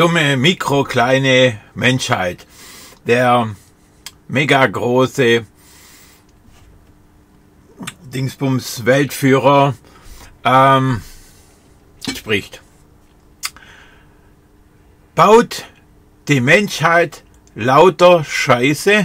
dumme, mikrokleine Menschheit, der mega große Dingsbums Weltführer spricht. Baut die Menschheit lauter Scheiße,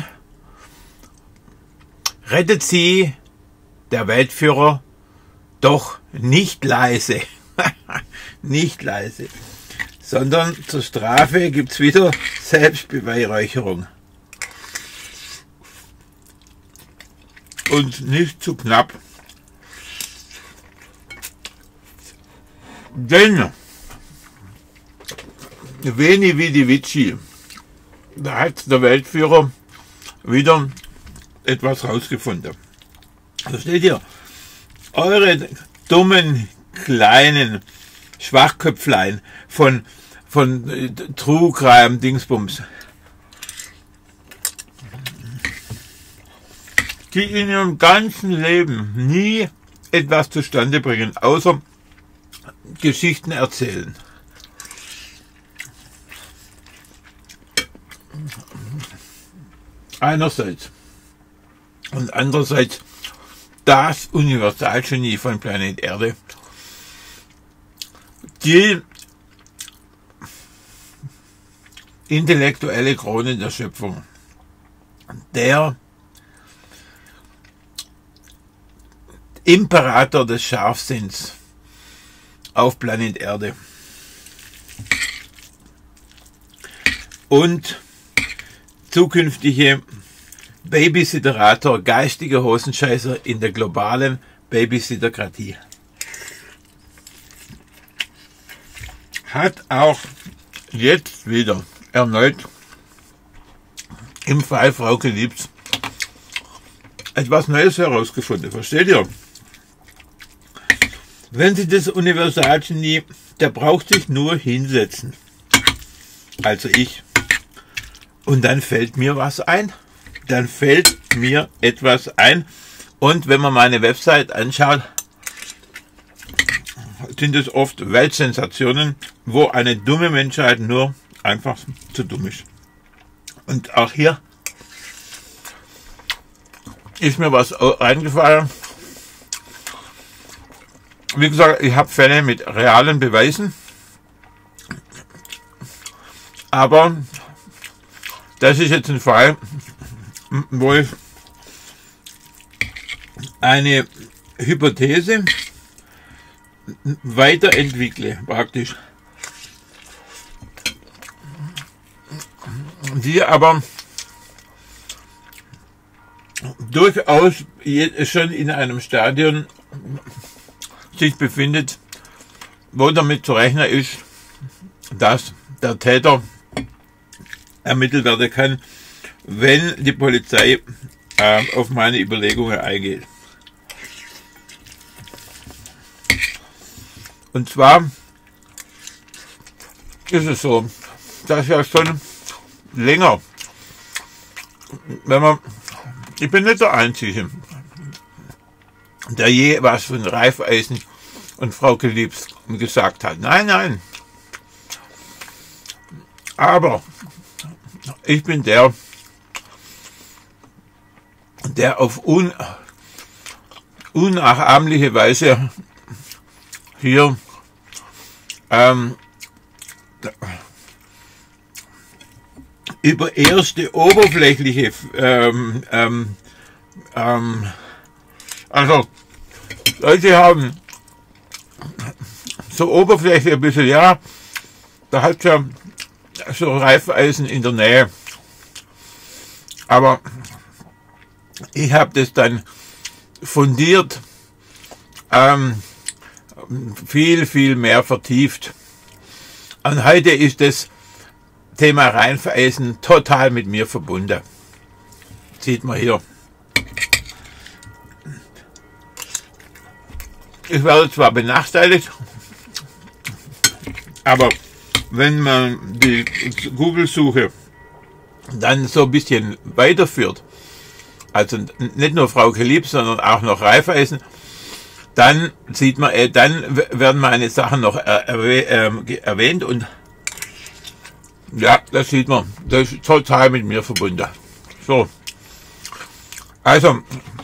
rettet sie der Weltführer doch nicht leise, nicht leise, sondern zur Strafe gibt's wieder Selbstbeweihräucherung. Und nicht zu knapp. Denn Veni Vidi Vici, da hat der Weltführer wieder etwas rausgefunden. Da steht hier, eure dummen, kleinen Schwachköpflein von True Crime Dingsbums, die in ihrem ganzen Leben nie etwas zustande bringen, außer Geschichten erzählen. Einerseits. Und andererseits das Universalgenie von Planet Erde, die intellektuelle Krone der Schöpfung, der Imperator des Scharfsinns auf Planet Erde und zukünftige Babysitterator, geistige Hosenscheißer in der globalen Babysitterkratie. Hat auch jetzt wieder erneut im Fall Frauke Liebs etwas Neues herausgefunden. Versteht ihr? Wenn sie das Universalgenie, der braucht sich nur hinsetzen. Also ich. Und dann fällt mir was ein. Dann fällt mir etwas ein. Und wenn man meine Website anschaut, sind es oft Weltsensationen, wo eine dumme Menschheit nur einfach zu dumm ist. Und auch hier ist mir was eingefallen. Wie gesagt, ich habe Fälle mit realen Beweisen, aber das ist jetzt ein Fall, wo ich eine Hypothese weiterentwickle, praktisch, die aber durchaus schon in einem Stadion sich befindet, wo damit zu rechnen ist, dass der Täter ermittelt werden kann, wenn die Polizei auf meine Überlegungen eingeht. Und zwar ist es so, dass ja schon länger, ich bin nicht der Einzige, der je was von Raiffeisen und Frauke Liebs gesagt hat. Nein, nein. Aber ich bin der auf unnachahmliche Weise hier über erste oberflächliche also Leute haben so Oberfläche ein bisschen, ja, da hat ja so Reifeisen in der Nähe, aber ich habe das dann fundiert viel mehr vertieft. Und heute ist das Thema Reifeisen total mit mir verbunden. Sieht man hier. Ich werde zwar benachteiligt, aber wenn man die Google-Suche dann so ein bisschen weiterführt, also nicht nur Frauke Liebs, sondern auch noch Raiffeisen, dann sieht man, dann werden meine Sachen noch erwähnt und Ja, das sieht man. Das ist total mit mir verbunden. So. Also,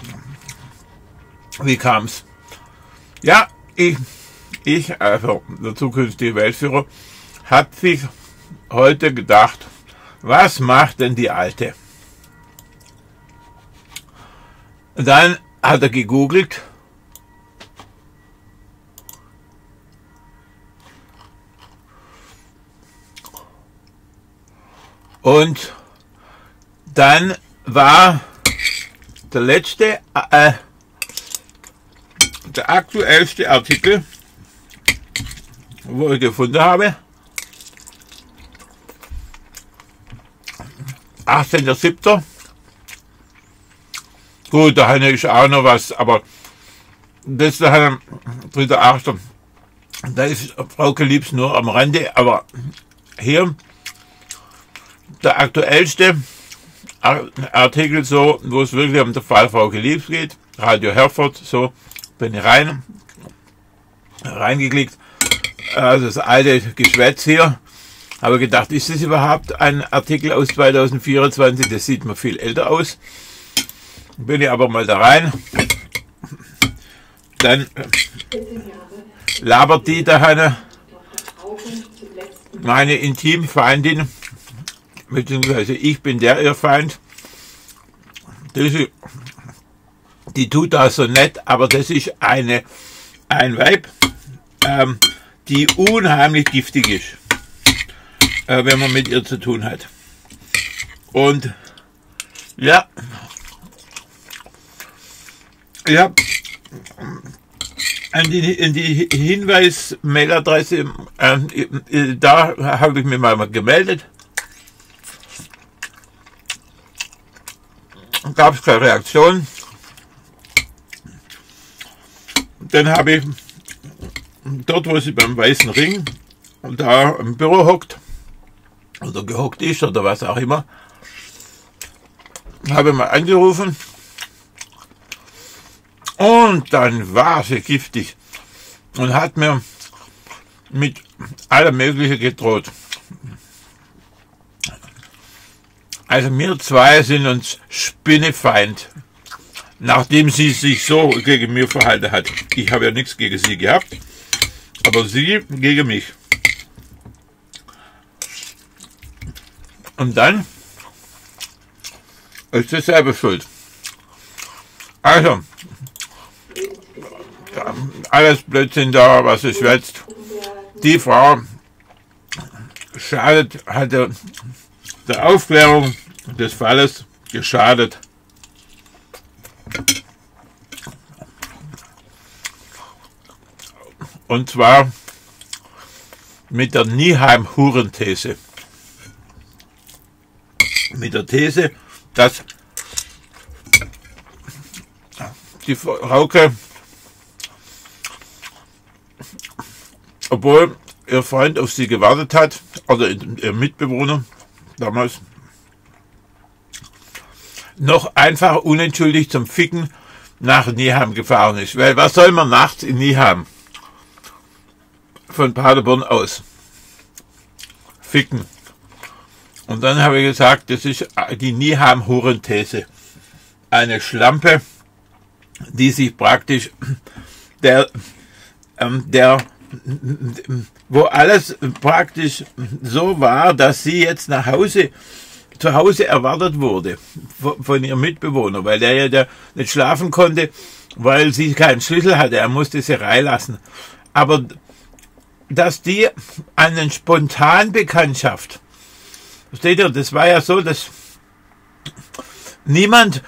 wie kam's? Ja, also der zukünftige Weltführer, hat sich heute gedacht, was macht denn die Alte? Und dann hat er gegoogelt und dann war der letzte, der aktuellste Artikel, wo ich gefunden habe, 18.07. Gut, da ist auch noch was, aber das ist der 3.8. Da ist Frauke Liebs nur am Rande, aber hier der aktuellste Artikel, so, wo es wirklich um den Fall Frauke Liebs geht, Radio Herford, so, bin ich reingeklickt, also das alte Geschwätz hier, habe gedacht, ist das überhaupt ein Artikel aus 2024, das sieht mir viel älter aus, bin ich aber mal da rein, dann labert die da meine Intimfeindin, beziehungsweise ich bin der ihr Feind, die tut das so nett, aber das ist ein Weib, die unheimlich giftig ist, wenn man mit ihr zu tun hat. Und ja, ich habe in die Hinweis-Mailadresse, da habe ich mich mal gemeldet. Gab es keine Reaktion. Dann habe ich dort, wo sie beim Weißen Ring da im Büro hockt oder gehockt ist oder was auch immer, habe ich mal angerufen und dann war sie giftig und hat mir mit allem Möglichen gedroht. Also wir zwei sind uns Spinnefeind, nachdem sie sich so gegen mich verhalten hat. Ich habe ja nichts gegen sie gehabt, aber sie gegen mich. Und dann ist sie selber schuld. Also, alles Blödsinn da, was sie schwätzt. Die Frau hat der Aufklärung des Falles geschadet. Und zwar mit der Nieheim-Huren-These. Mit der These, dass die Frauke, obwohl ihr Freund auf sie gewartet hat, oder ihr Mitbewohner damals, noch einfach unentschuldigt zum Ficken nach Nieheim gefahren ist. Weil was soll man nachts in Nieheim von Paderborn aus ficken? Und dann habe ich gesagt, das ist die Nieheim-Huren-These. Eine Schlampe, die sich praktisch wo alles praktisch so war, dass sie jetzt zu Hause erwartet wurde von ihrem Mitbewohner, weil der ja nicht schlafen konnte, weil sie keinen Schlüssel hatte, er musste sie reinlassen. Aber dass die eine Spontanbekanntschaft, versteht ihr, das war ja so, dass niemand,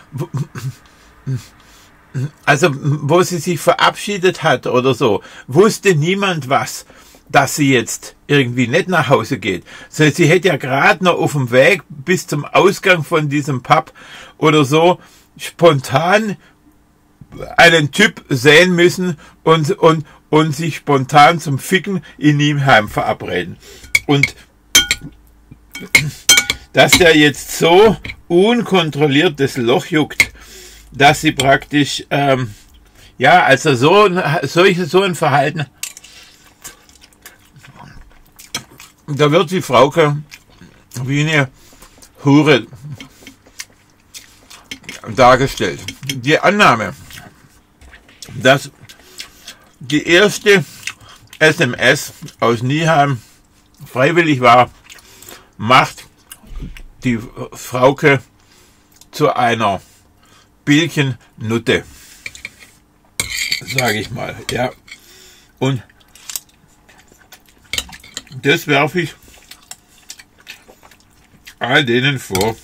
also wo sie sich verabschiedet hat oder so, wusste niemand was, dass sie jetzt irgendwie nicht nach Hause geht. So, sie hätte ja gerade noch auf dem Weg bis zum Ausgang von diesem Pub oder so spontan einen Typ sehen müssen und sich spontan zum Ficken in Nieheim verabreden. Und dass der jetzt so unkontrolliert das Loch juckt, dass sie praktisch, also so ein Verhalten, da wird die Frauke wie eine Hure dargestellt. Die Annahme, dass die erste SMS aus Nieheim freiwillig war, macht die Frauke zu einer Bildchen-Nutte, sage ich mal. Ja. Und das werfe ich all denen vor.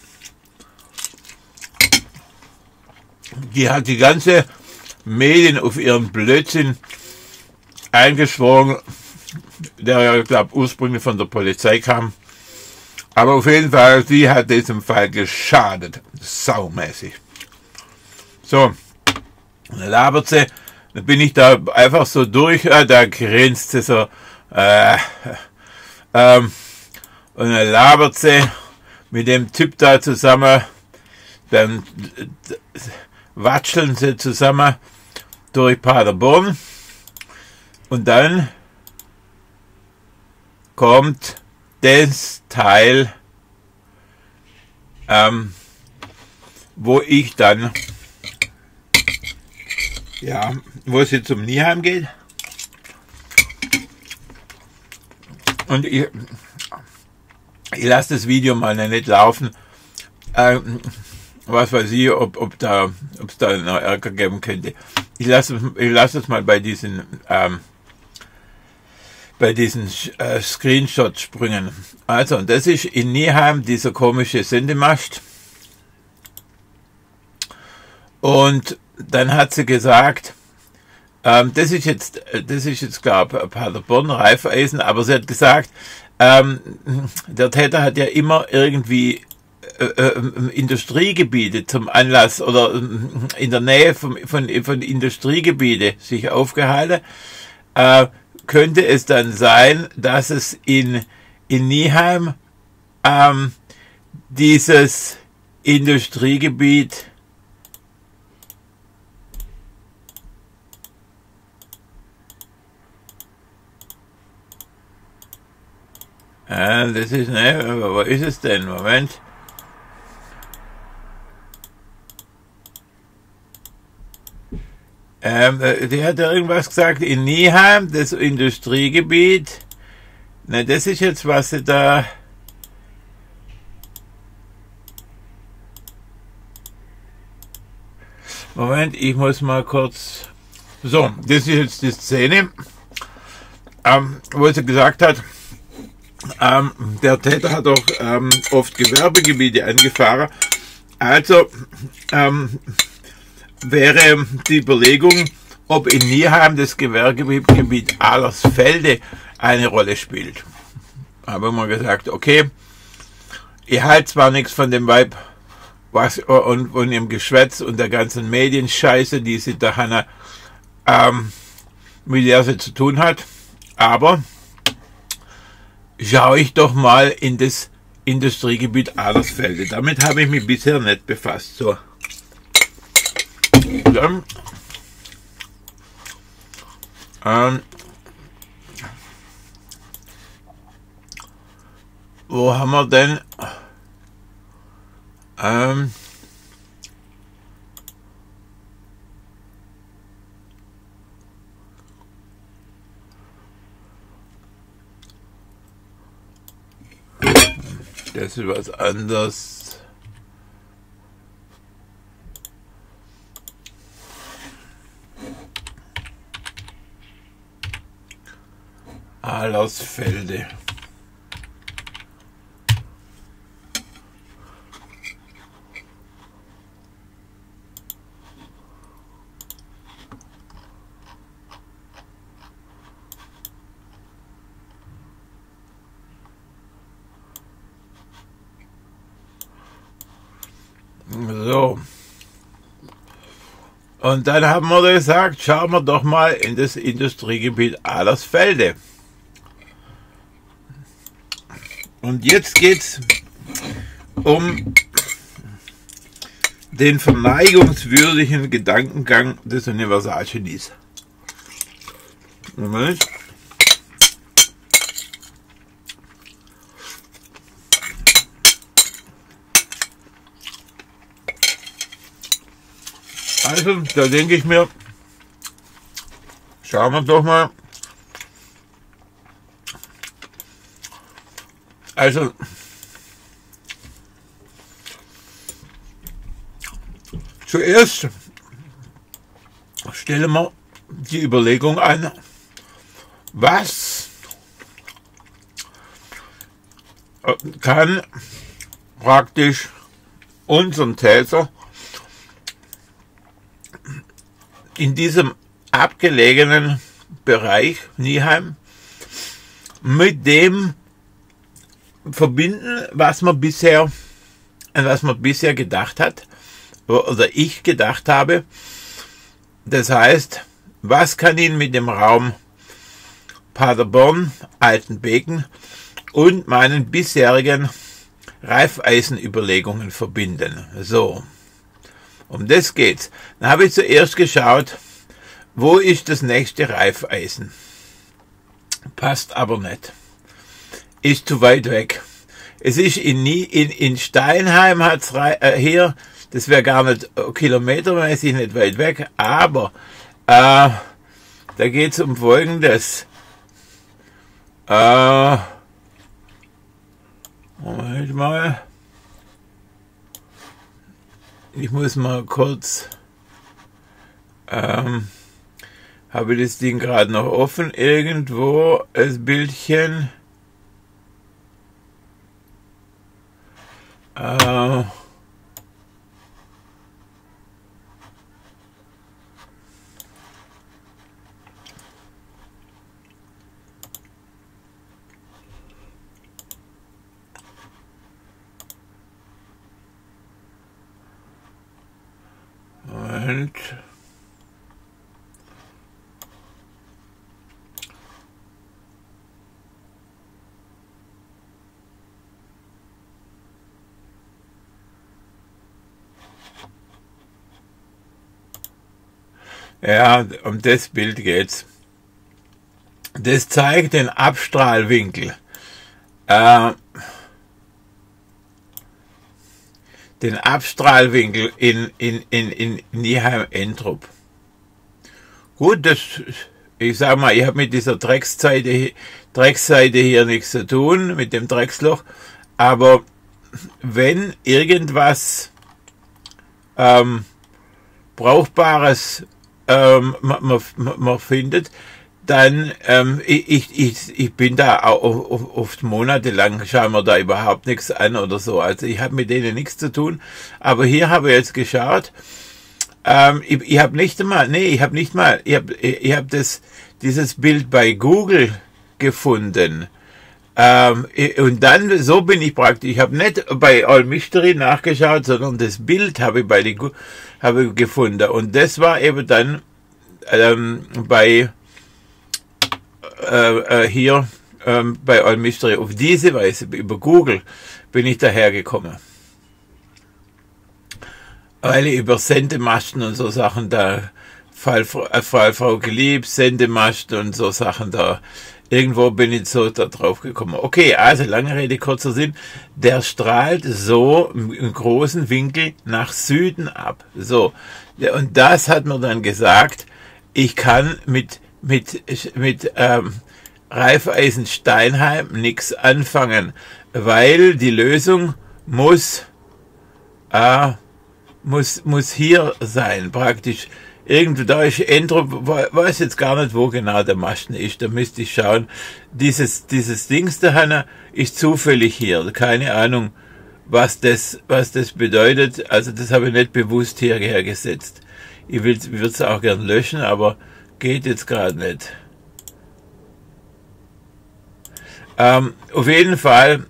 Die hat die ganze Medien auf ihren Blödsinn eingeschworen, der ja, glaube ursprünglich von der Polizei kam. Aber auf jeden Fall, sie hat diesem Fall geschadet. Saumäßig. So, dann labert sie, dann bin ich da einfach so durch, da grinst sie so, und dann labert sie mit dem Typ da zusammen, dann watscheln sie zusammen durch Paderborn und dann kommt das Teil, wo ich dann, ja, wo es jetzt um Nieheim geht. Und ich lasse das Video mal nicht laufen. Was weiß ich, ob es da noch Ärger geben könnte. Ich lasse es mal bei diesen Screenshot-Sprüngen. Also, und das ist in Nieheim dieser komische Sendemast. Und dann hat sie gesagt, das ist jetzt glaube ich, Paderborn, Raiffeisen, aber sie hat gesagt, der Täter hat ja immer irgendwie Industriegebiete zum Anlass oder in der Nähe von Industriegebiete sich aufgehalten. Könnte es dann sein, dass es in Nieheim dieses Industriegebiet das ist, ne, wo ist es denn? Moment. Die hat ja irgendwas gesagt, in Nieheim, das Industriegebiet. Ne, das ist jetzt, was sie da... Moment, ich muss mal kurz... So, das ist jetzt die Szene, wo sie gesagt hat, der Täter hat auch oft Gewerbegebiete angefahren. Also wäre die Überlegung, ob in Nieheim das Gewerbegebiet Allersfelde eine Rolle spielt. Habe ich mal gesagt, okay, ich halte zwar nichts von dem Weib und ihrem Geschwätz und der ganzen Medienscheiße, die sie da mit der sie zu tun hat, aber schaue ich doch mal in das Industriegebiet Allersfelde. Damit habe ich mich bisher nicht befasst. So. Dann, wo haben wir denn? Das ist was anderes. Allersfelde. So. Und dann haben wir gesagt, schauen wir doch mal in das Industriegebiet Allersfelde. Und jetzt geht's um den verneigungswürdigen Gedankengang des Universalgenies. Moment. Also, da denke ich mir, schauen wir doch mal. Also, zuerst stellen wir die Überlegung an, was kann praktisch unseren Täter in diesem abgelegenen Bereich Nieheim mit dem verbinden, an was man bisher gedacht hat, oder ich gedacht habe. Das heißt, was kann ihn mit dem Raum Paderborn, Altenbeken und meinen bisherigen Reifeisenüberlegungen verbinden? So, um das geht's. Dann habe ich zuerst geschaut, wo ist das nächste Reifeisen? Passt aber nicht. Ist zu weit weg. Es ist in Steinheim hat's hier, das wäre gar nicht kilometermäßig nicht weit weg, aber da geht's um Folgendes. Moment mal. Ich muss mal kurz, habe ich das Ding gerade noch offen, irgendwo, das Bildchen. Moment. Ja, um das Bild geht's. Das zeigt den Abstrahlwinkel. Den Abstrahlwinkel in Nieheim-Entrup. Gut, ich sag mal, ich habe mit dieser Drecksseite hier nichts zu tun, mit dem Drecksloch, aber wenn irgendwas Brauchbares man findet, dann ich bin da auch oft monatelang, schauen wir da überhaupt nichts an oder so. Also ich habe mit denen nichts zu tun. Aber hier habe ich jetzt geschaut. Ich habe dieses Bild bei Google gefunden. Und dann, so bin ich praktisch, ich habe nicht bei All Mystery nachgeschaut, sondern das Bild habe ich habe ich gefunden. Und das war eben dann bei hier bei All Mystery. Auf diese Weise, über Google, bin ich dahergekommen. Weil ich über Sendemasten und so Sachen da, Frau geliebt, Sendemasten und so Sachen da, irgendwo bin ich so da drauf gekommen. Okay, also lange Rede, kurzer Sinn. Der strahlt so im großen Winkel nach Süden ab. So. Und das hat mir dann gesagt, ich kann mit Reifeisen Steinheim nichts anfangen, weil die Lösung muss hier sein, praktisch. Irgendwo da ist Entrup, weiß jetzt gar nicht, wo genau der Masten ist, da müsste ich schauen. Dieses Dings da, Hanna, ist zufällig hier, keine Ahnung, was das bedeutet, also das habe ich nicht bewusst hierher gesetzt. Ich würde es auch gern löschen, aber geht jetzt gerade nicht. Auf jeden Fall,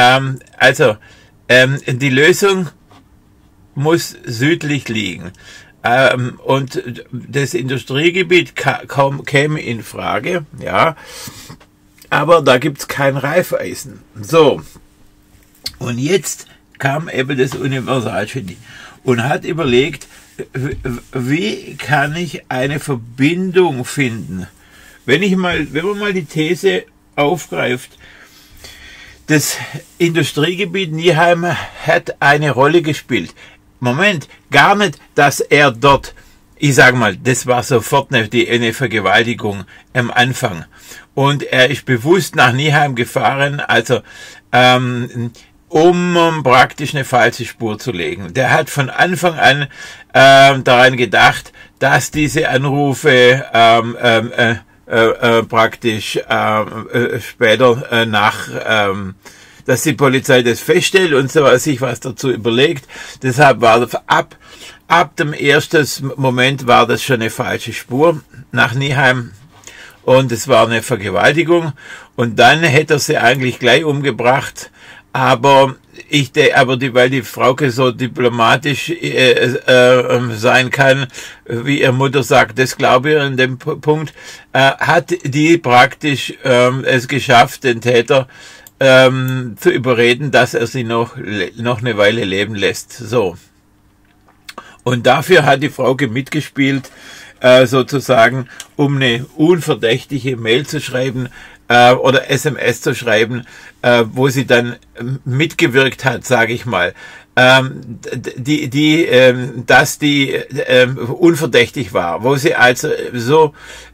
die Lösung muss südlich liegen. Und das Industriegebiet käme in Frage, ja, aber da gibt's kein Reifeisen. So, und jetzt kam eben das Universalgenie und hat überlegt, wie kann ich eine Verbindung finden? Wenn man mal die These aufgreift, das Industriegebiet Nieheim hat eine Rolle gespielt. Moment, gar nicht, dass er dort, ich sage mal, das war sofort eine Vergewaltigung am Anfang. Und er ist bewusst nach Nieheim gefahren, also um praktisch eine falsche Spur zu legen. Der hat von Anfang an daran gedacht, dass diese Anrufe praktisch später dass die Polizei das feststellt und so sich was dazu überlegt. Deshalb war das ab dem ersten Moment war das schon eine falsche Spur nach Nieheim. Und es war eine Vergewaltigung. Und dann hätte er sie eigentlich gleich umgebracht. Aber weil die Frauke so diplomatisch sein kann, wie ihre Mutter sagt, das glaube ich an dem Punkt, hat die praktisch es geschafft, den Täter zu überreden, dass er sie noch eine Weile leben lässt. So. Und dafür hat die Frauke mitgespielt, sozusagen, um eine unverdächtige Mail zu schreiben, oder SMS zu schreiben, wo sie dann mitgewirkt hat, sage ich mal, dass die unverdächtig war, wo sie also so,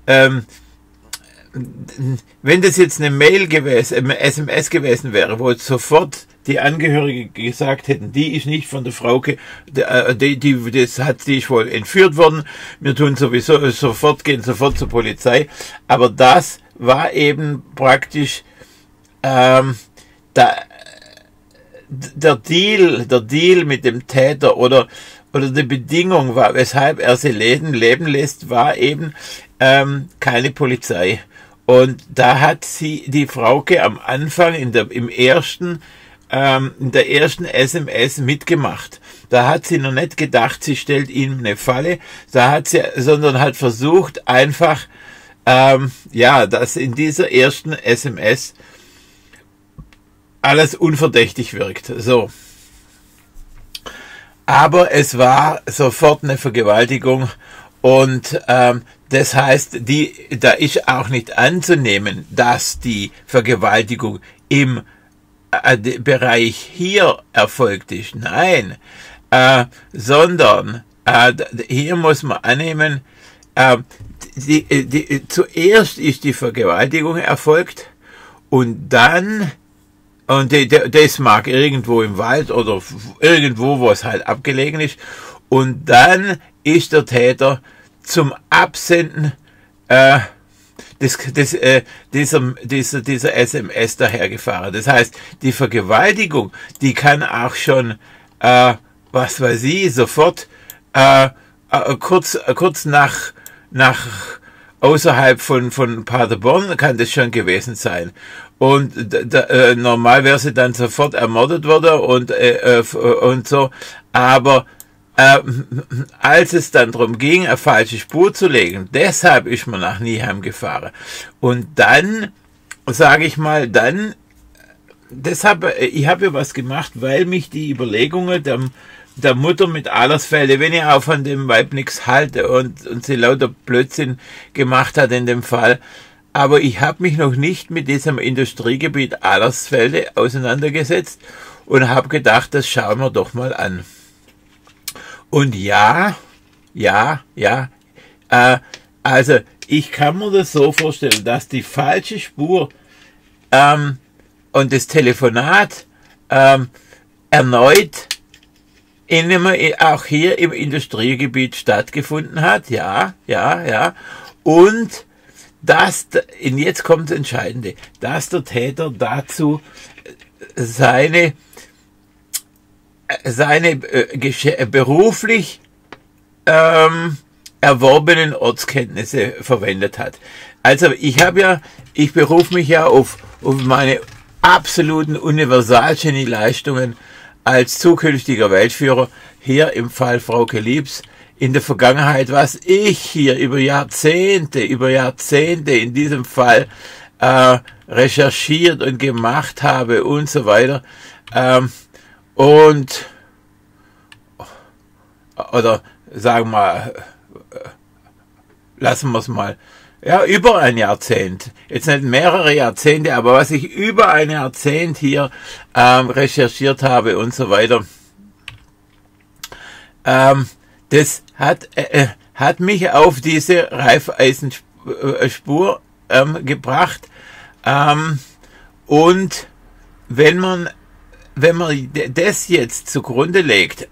wenn das jetzt eine Mail gewesen, SMS gewesen wäre, wo sofort die Angehörigen gesagt hätten, die ist nicht von der Frauke, die ist wohl entführt worden, wir tun sowieso gehen sofort zur Polizei, aber das war eben praktisch der Deal mit dem Täter oder die Bedingung war, weshalb er sie leben lässt, war eben keine Polizei. Und da hat die Frauke am Anfang in der ersten SMS mitgemacht. Da hat sie noch nicht gedacht, sie stellt ihm eine Falle, sondern hat versucht einfach, dass in dieser ersten SMS alles unverdächtig wirkt. So. Aber es war sofort eine Vergewaltigung und das heißt, da ist auch nicht anzunehmen, dass die Vergewaltigung im Bereich hier erfolgt ist. Nein, sondern hier muss man annehmen, zuerst ist die Vergewaltigung erfolgt und dann, und das mag irgendwo im Wald oder irgendwo, wo es halt abgelegen ist, und dann ist der Täter zum Absenden dieser SMS dahergefahren. Das heißt, die Vergewaltigung, die kann auch schon, was weiß ich, sofort kurz nach außerhalb von Paderborn kann das schon gewesen sein. Und normal wäre sie dann sofort ermordet worden und so. Aber als es dann darum ging, eine falsche Spur zu legen, deshalb ist man nach Nieheim gefahren. Und dann, sage ich mal, ich habe ja was gemacht, weil mich die Überlegungen der Mutter mit Allersfelde, wenn ich auch von dem Weib nichts halte und sie lauter Blödsinn gemacht hat in dem Fall, aber ich habe mich noch nicht mit diesem Industriegebiet Allersfelde auseinandergesetzt und habe gedacht, das schauen wir doch mal an. Und also ich kann mir das so vorstellen, dass die falsche Spur und das Telefonat erneut auch hier im Industriegebiet stattgefunden hat, ja, und jetzt kommt das Entscheidende, dass der Täter dazu seine beruflich erworbenen Ortskenntnisse verwendet hat. Also ich berufe mich ja auf meine absoluten Universalgenie-Leistungen als zukünftiger Weltführer, hier im Fall Frauke Liebs, in der Vergangenheit, was ich hier über Jahrzehnte in diesem Fall recherchiert und gemacht habe und so weiter. Oder sagen wir, lassen wir es mal, ja, über ein Jahrzehnt, jetzt nicht mehrere Jahrzehnte, aber was ich über ein Jahrzehnt hier recherchiert habe und so weiter, Das hat mich auf diese Reifeisenspur gebracht. Und wenn man das jetzt zugrunde legt,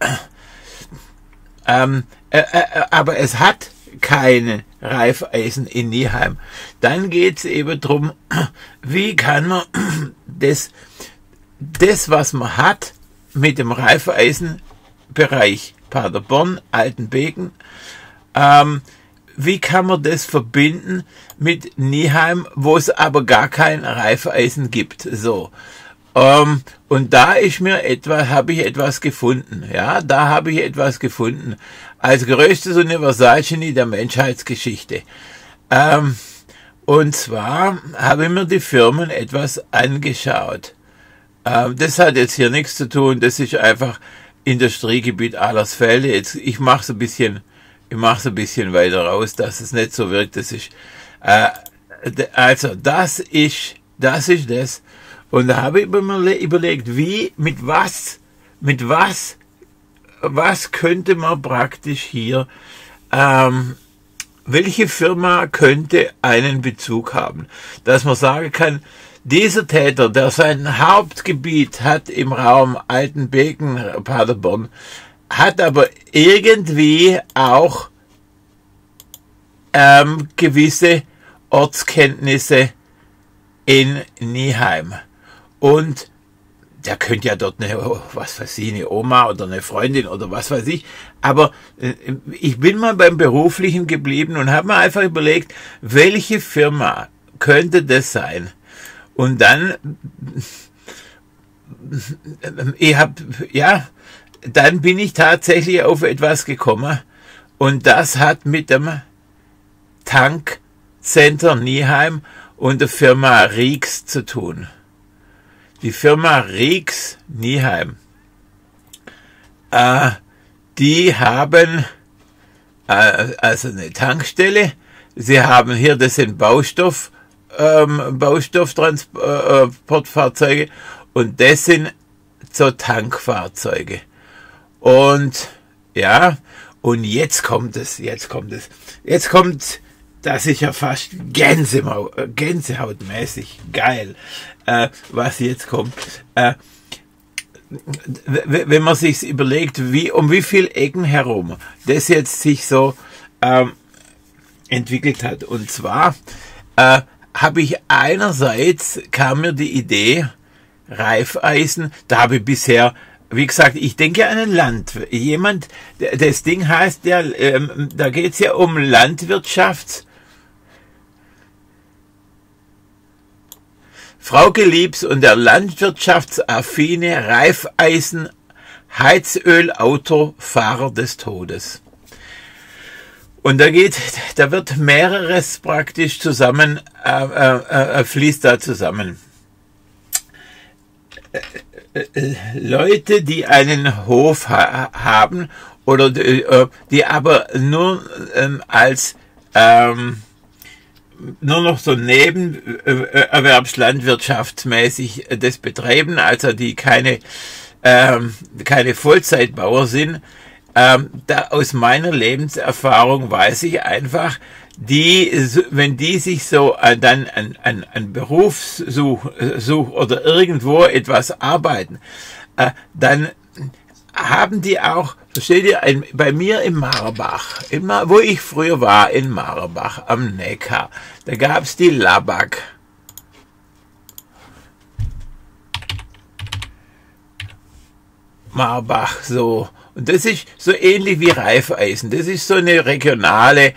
aber es hat keine Reifeisen in Nieheim, dann geht es eben darum, wie kann man das, was man hat, mit dem Reifeisenbereich Paderborn, Altenbeken, wie kann man das verbinden mit Nieheim, wo es aber gar kein Reifeisen gibt, so. Und da habe ich etwas gefunden, ja, da habe ich etwas gefunden, als größtes Universalgenie der Menschheitsgeschichte. Und zwar habe ich mir die Firmen etwas angeschaut. Das hat jetzt hier nichts zu tun, das ist einfach Industriegebiet Allersfelde. Jetzt, ich mache es ein bisschen weiter raus, dass es nicht so wirkt, das ist, also das ist das. Und da habe ich mir überlegt, was könnte man praktisch hier, welche Firma könnte einen Bezug haben, dass man sagen kann, dieser Täter, der sein Hauptgebiet hat im Raum Altenbeken, Paderborn, hat aber irgendwie auch gewisse Ortskenntnisse in Nieheim. Und der könnte ja dort eine Oma oder eine Freundin oder was weiß ich. Aber ich bin mal beim Beruflichen geblieben und habe mir einfach überlegt, welche Firma könnte das sein? Und dann, dann bin ich tatsächlich auf etwas gekommen. Und das hat mit dem Tankcenter Nieheim und der Firma Riegs zu tun. Die Firma Riegs Nieheim, die haben also eine Tankstelle, sie haben hier, das sind Baustofftransportfahrzeuge und das sind so Tankfahrzeuge. Und ja, und jetzt kommt, das ist ja fast gänsehautmäßig geil, was jetzt kommt. Wenn man sich überlegt, um wie viel Ecken herum das jetzt sich so entwickelt hat. Und zwar kam mir die Idee, Reifeisen, da habe ich bisher, wie gesagt, ich denke an ein Land. Das Ding heißt ja, da geht es ja um Frauke Liebs und der landwirtschaftsaffine Reifeisen Heizölauto-Fahrer des Todes. Und da wird mehreres praktisch zusammen, fließt da zusammen. Leute, die einen Hof haben oder die aber nur als nur noch so nebenerwerbslandwirtschaftsmäßig das betreiben, also die keine Vollzeitbauer sind, da aus meiner Lebenserfahrung weiß ich einfach, wenn die sich so dann an Beruf suchen oder irgendwo etwas arbeiten, dann haben die auch, versteht ihr, bei mir in Marbach, wo ich früher war, in Marbach am Neckar, da gab's die Labak. Marbach, so. Und das ist so ähnlich wie Reifeisen. Das ist so eine regionale,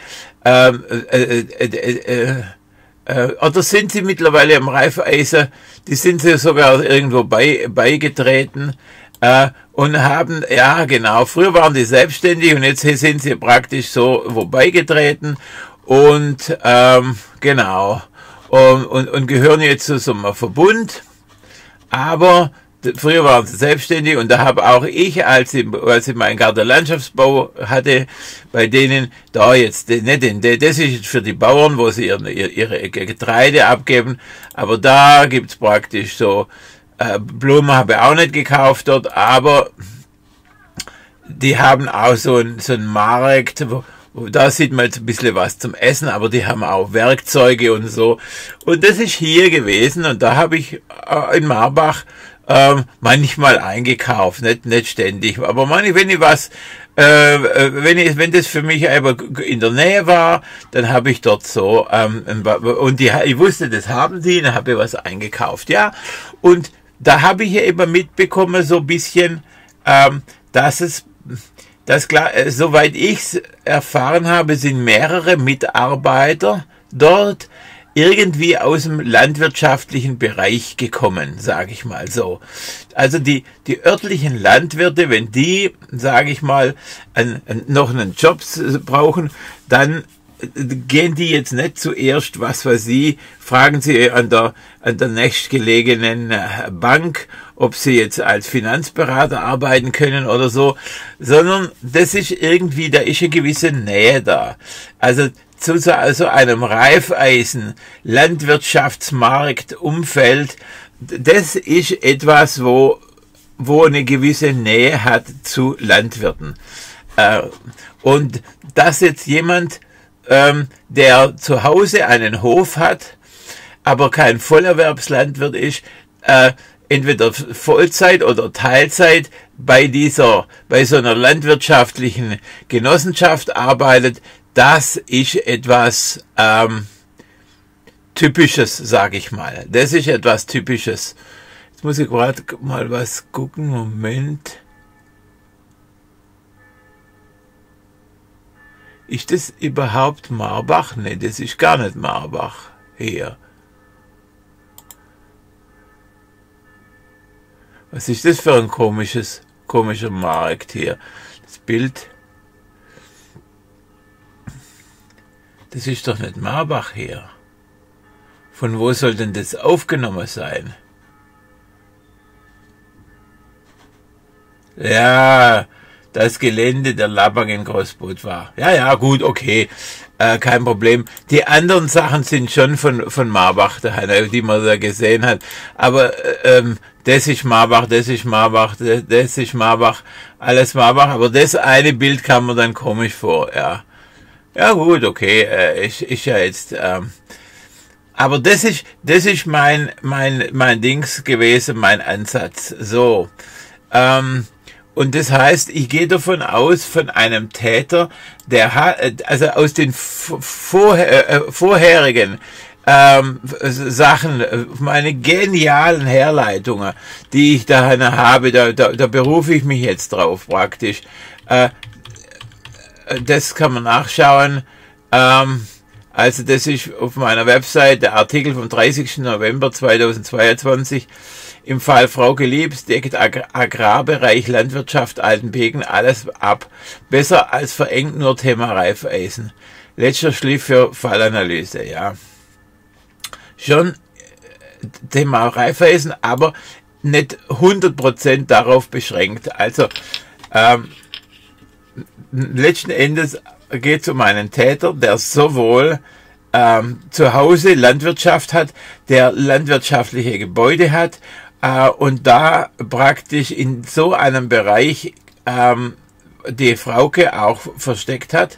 oder sind sie mittlerweile am Reifeisen, die sind sie sogar irgendwo beigetreten, und haben, ja genau, früher waren die selbstständig und jetzt sind sie praktisch so beigetreten und genau und gehören jetzt zu so einem Verbund, aber früher waren sie selbstständig und da habe auch ich, als ich meinen Gartenlandschaftsbau hatte, bei denen da jetzt, das ist für die Bauern, wo sie ihre Getreide abgeben, aber da gibt's praktisch so, Blumen habe ich auch nicht gekauft dort, aber die haben auch so einen Markt, da sieht man jetzt ein bisschen was zum Essen, aber die haben auch Werkzeuge und so. Und das ist hier gewesen und da habe ich in Marbach manchmal eingekauft, nicht ständig, aber wenn ich was, wenn das für mich aber in der Nähe war, dann habe ich dort so und ich wusste, das haben die, dann habe ich was eingekauft, ja. Und da habe ich ja eben mitbekommen so ein bisschen, dass klar, soweit ich es erfahren habe, sind mehrere Mitarbeiter dort irgendwie aus dem landwirtschaftlichen Bereich gekommen, sage ich mal so. Also die örtlichen Landwirte, wenn die, sage ich mal, noch einen Job brauchen, dann gehen die jetzt nicht zuerst, was weiß ich, fragen sie an der nächstgelegenen Bank, ob sie jetzt als Finanzberater arbeiten können oder so, sondern das ist irgendwie, da ist eine gewisse Nähe da. Also zu so einem Reifeisen, Landwirtschaftsmarkt, Umfeld, das ist etwas, wo eine gewisse Nähe hat zu Landwirten. Und dass jetzt jemand, der zu Hause einen Hof hat, aber kein Vollerwerbslandwirt ist, entweder Vollzeit oder Teilzeit bei so einer landwirtschaftlichen Genossenschaft arbeitet, das ist etwas Typisches, sage ich mal. Das ist etwas Typisches. Jetzt muss ich gerade mal was gucken. Moment. Ist das überhaupt Marbach? Ne, das ist gar nicht Marbach hier. Was ist das für ein komischer Markt hier? Das Bild. Das ist doch nicht Marbach hier. Von wo soll denn das aufgenommen sein? Ja, das Gelände der Labang in Großboot war. Ja, gut, okay, kein Problem. Die anderen Sachen sind schon von Marbach, die man da gesehen hat. Aber das ist Marbach, das ist Marbach, das ist Marbach, alles Marbach. Aber das eine Bild kam mir dann komisch vor, ja. Ja gut, okay, ist ja jetzt... aber das ist mein Dings gewesen, mein Ansatz. So. Und das heißt, ich gehe davon aus, von einem Täter, der hat, also aus den vorherigen Sachen, meine genialen Herleitungen, die ich da habe, da berufe ich mich jetzt drauf praktisch. Das kann man nachschauen. Also das ist auf meiner Website der Artikel vom 30. November 2022. Im Fall Frauke Liebs deckt Agrarbereich Landwirtschaft Altenbeken alles ab. Besser als verengt nur Thema Reifeisen. Letzter Schliff für Fallanalyse, ja. Schon Thema Reifeisen, aber nicht 100% darauf beschränkt. Also letzten Endes geht es um einen Täter, der sowohl zu Hause Landwirtschaft hat, der landwirtschaftliche Gebäude hat und da praktisch in so einem Bereich die Frauke auch versteckt hat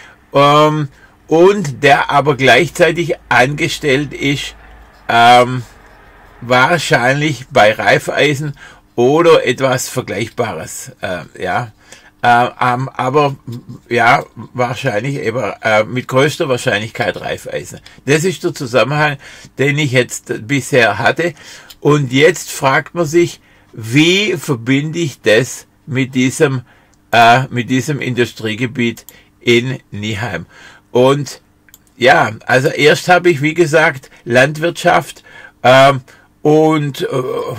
und der aber gleichzeitig angestellt ist, wahrscheinlich bei Reifeisen oder etwas Vergleichbares, ja. Aber ja, wahrscheinlich eben mit größter Wahrscheinlichkeit Reifeisen. Das ist der Zusammenhang, den ich jetzt bisher hatte. Und jetzt fragt man sich, wie verbinde ich das mit diesem Industriegebiet in Nieheim? Und ja, also erst habe ich, wie gesagt, Landwirtschaft und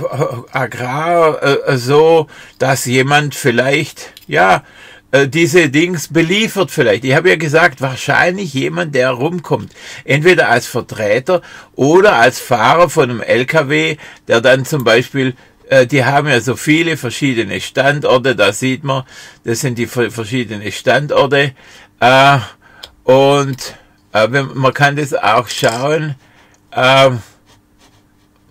Agrar so, dass jemand vielleicht, ja, diese Dings beliefert vielleicht. Ich habe ja gesagt, wahrscheinlich jemand, der rumkommt. Entweder als Vertreter oder als Fahrer von einem LKW, der dann zum Beispiel, die haben ja so viele verschiedene Standorte, da sieht man, das sind die verschiedenen Standorte. Und man kann das auch schauen.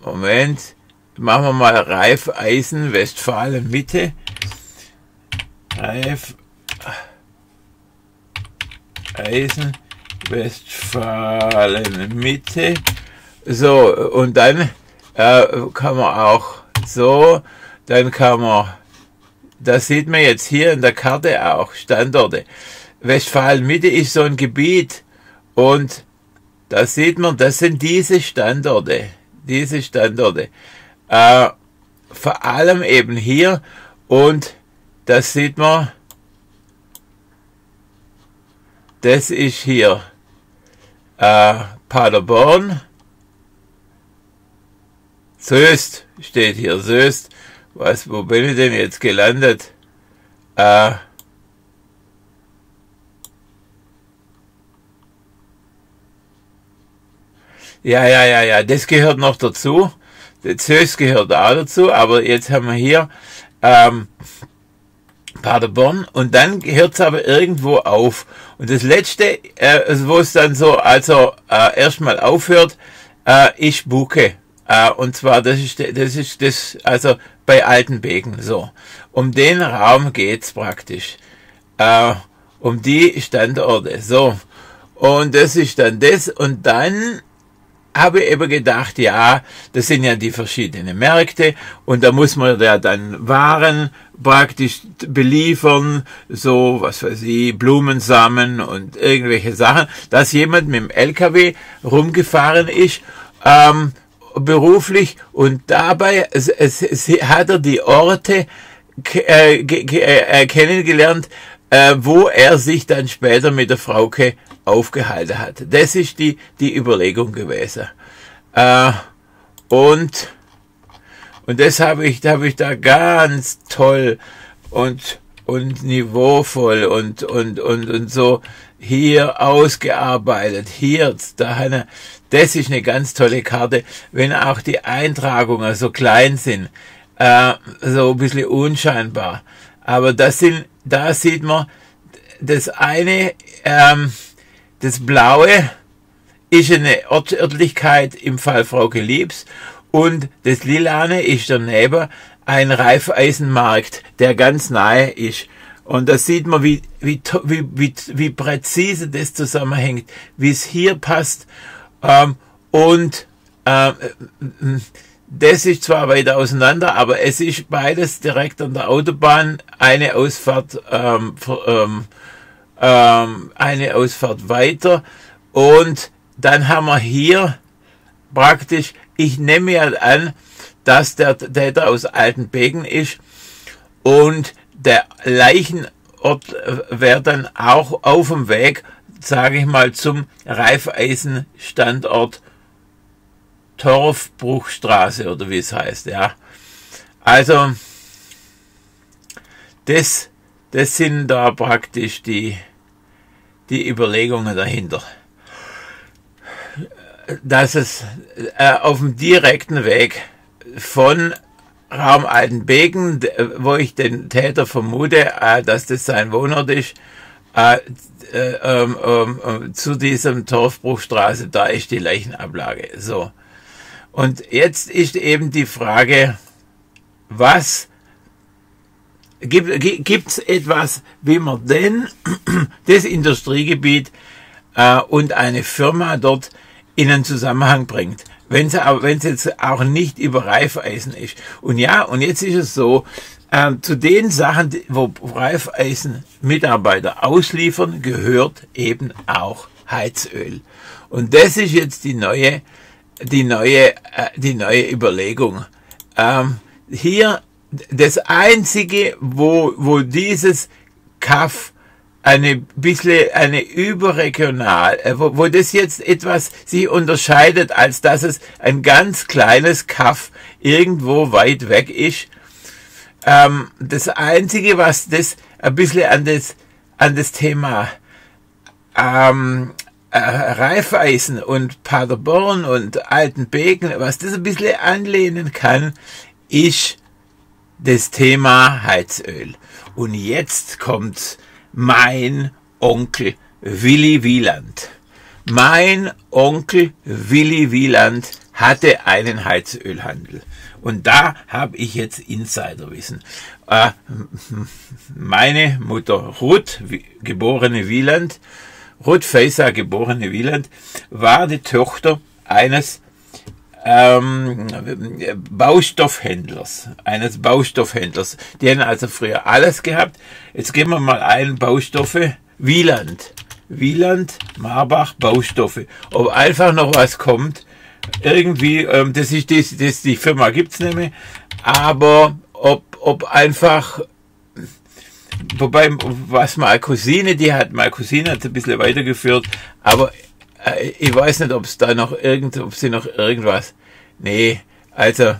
Moment, machen wir mal Reifeisen, Westfalen Mitte. Raiffeisen Westfalen Mitte. So, und dann kann man auch so, dann kann man, das sieht man jetzt hier in der Karte auch, Standorte. Westfalen Mitte ist so ein Gebiet und da sieht man, das sind diese Standorte. Vor allem eben hier und das sieht man, das ist hier Paderborn, Soest steht hier, Soest, wo bin ich denn jetzt gelandet? Ja, das gehört noch dazu. Das Soest gehört auch dazu, aber jetzt haben wir hier Paderborn und dann hört es aber irgendwo auf. Und das letzte, wo es dann so, erstmal aufhört, ist Buke. Und zwar, das ist also bei Altenbeken, so. Um den Raum geht's praktisch. Um die Standorte, so. Und das ist dann das, und dann habe ich eben gedacht, ja, das sind ja die verschiedenen Märkte und da muss man ja dann Waren praktisch beliefern, so, was weiß ich, Blumensamen und irgendwelche Sachen, dass jemand mit dem LKW rumgefahren ist, beruflich, und dabei hat er die Orte kennengelernt, wo er sich dann später mit der Frauke aufgehalten hat. Das ist die Überlegung gewesen. Und das habe ich da ganz toll und niveauvoll und so hier ausgearbeitet. Hier, da, das ist eine ganz tolle Karte, wenn auch die Eintragungen so klein sind, so ein bisschen unscheinbar. Aber da sieht man, das eine, das Blaue ist eine Örtlichkeit im Fall Frauke Liebs und das Lilane ist daneben ein Reifeisenmarkt, der ganz nahe ist. Und da sieht man, wie präzise das zusammenhängt, wie es hier passt. Das ist zwar weit auseinander, aber es ist beides direkt an der Autobahn, eine Ausfahrt weiter, und dann haben wir hier praktisch, ich nehme ja an, dass der Täter aus Altenbeken ist und der Leichenort wäre dann auch auf dem Weg, sage ich mal, zum Reifeisenstandort Torfbruchstraße oder wie es heißt, ja. Also, das sind da praktisch die Überlegungen dahinter. Dass es auf dem direkten Weg von Raum Altenbeken, wo ich den Täter vermute, dass das sein Wohnort ist, zu diesem Torfbruchstraße, da ist die Leichenablage. So. Und jetzt ist eben die Frage, was gibt's etwas, wie man denn das Industriegebiet und eine Firma dort in einen Zusammenhang bringt, wenn es jetzt auch nicht über Reifeisen ist. Und ja, und jetzt ist es so, zu den Sachen, wo Reifeisen Mitarbeiter ausliefern, gehört eben auch Heizöl. Und das ist jetzt die neue Überlegung. Hier das einzige, wo dieses Kaff eine überregional, wo das jetzt etwas sich unterscheidet, als dass es ein ganz kleines Kaff irgendwo weit weg ist. Das einzige, was das ein bisschen an das Thema Reifeisen und Paderborn und Altenbeken, was das ein bisschen anlehnen kann, ist das Thema Heizöl. Und jetzt kommt mein Onkel Willi Wieland. Mein Onkel Willi Wieland hatte einen Heizölhandel. Und da habe ich jetzt Insiderwissen. Meine Mutter Ruth, geborene Wieland, Ruth Faisa, geborene Wieland, war die Tochter eines Baustoffhändlers. Die haben also früher alles gehabt. Jetzt geben wir mal ein Baustoffe. Wieland, Marbach, Baustoffe. Ob einfach noch was kommt, irgendwie, die Firma gibt's nicht mehr, aber ob einfach, wobei, was meine Cousine hat es ein bisschen weitergeführt, aber ich weiß nicht, ob sie noch irgendwas, nee, also,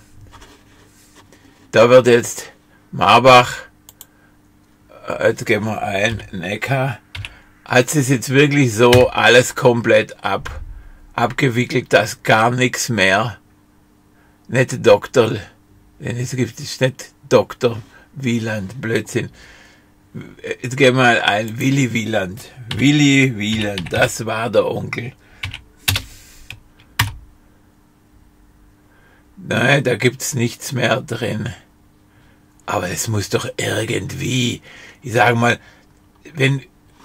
da wird jetzt Marbach, jetzt gehen wir ein, Neckar, hat sie es jetzt wirklich so alles komplett abgewickelt, dass gar nichts mehr, nicht Doktor, denn es gibt es nicht Doktor Wieland, Blödsinn. Jetzt gehen wir mal ein, Willi Wieland, das war der Onkel. Nein, da gibt's nichts mehr drin. Aber es muss doch irgendwie, ich sage mal, wenn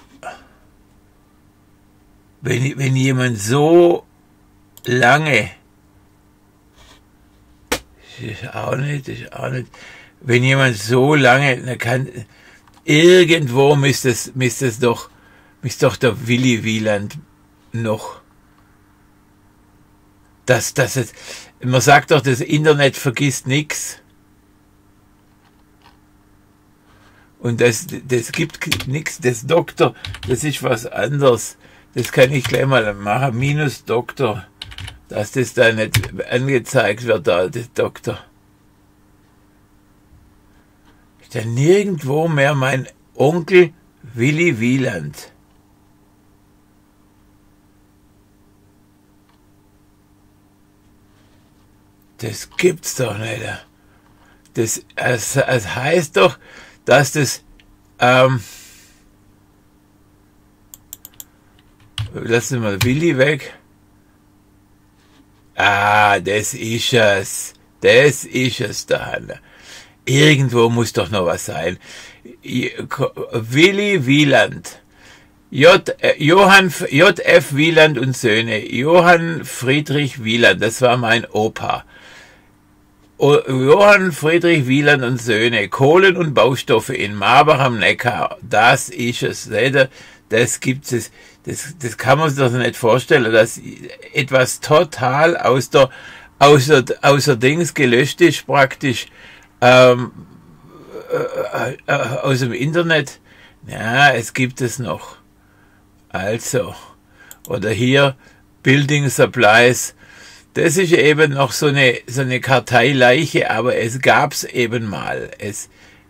jemand so lange, ist auch nicht, wenn jemand so lange, dann kann, irgendwo müsste doch der Willi Wieland noch, man sagt doch, das Internet vergisst nichts. Und das gibt nichts, das Doktor, das ist was anderes. Das kann ich gleich mal machen, minus Doktor, dass das da nicht angezeigt wird, da, das Doktor. Ist da nirgendwo mehr mein Onkel Willi Wieland. Das gibt's doch nicht. Das heißt doch, dass das, lassen wir mal Willi weg. Ah, das ist es, der Hanna. Irgendwo muss doch noch was sein. Willi Wieland. J.F. Wieland und Söhne. Johann Friedrich Wieland, das war mein Opa. Johann Friedrich Wieland und Söhne. Kohlen- und Baustoffe in Marbach am Neckar. Das ist es. Das gibt es. Das kann man sich doch nicht vorstellen, dass etwas total außer Dings gelöscht ist, praktisch aus dem Internet. Ja, es gibt es noch. Also, oder hier Building Supplies. Das ist eben noch so eine Karteileiche, aber es gab's eben mal. Es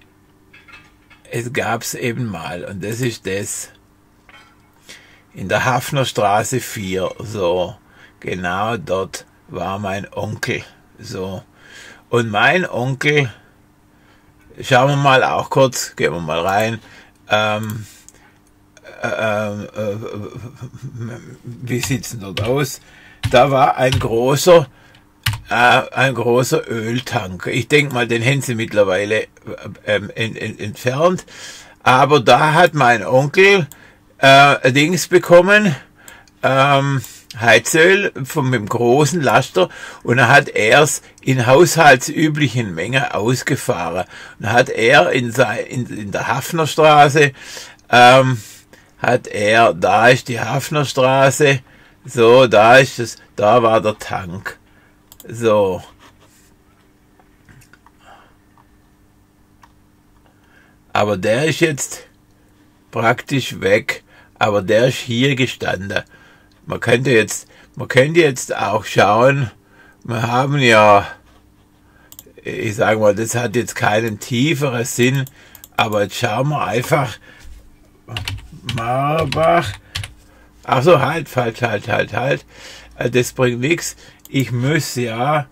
gab's eben mal, und das ist das. In der Hafnerstraße 4, so, genau dort war mein Onkel, so. Und mein Onkel, schauen wir mal auch kurz, gehen wir mal rein, wie sieht's denn dort aus? Da war ein großer Öltank. Ich denke mal, den haben sie mittlerweile entfernt. Aber da hat mein Onkel Dings bekommen, Heizöl mit dem großen Laster, und dann hat er es in haushaltsüblichen Menge ausgefahren. Und hat er in der Hafnerstraße, da ist die Hafnerstraße, so, da war der Tank. So. Aber der ist jetzt praktisch weg. Aber der ist hier gestanden. Man könnte jetzt auch schauen, wir haben ja, ich sage mal, das hat jetzt keinen tieferen Sinn, aber jetzt schauen wir einfach, Marbach, ach so, halt, das bringt nichts, ich muss ja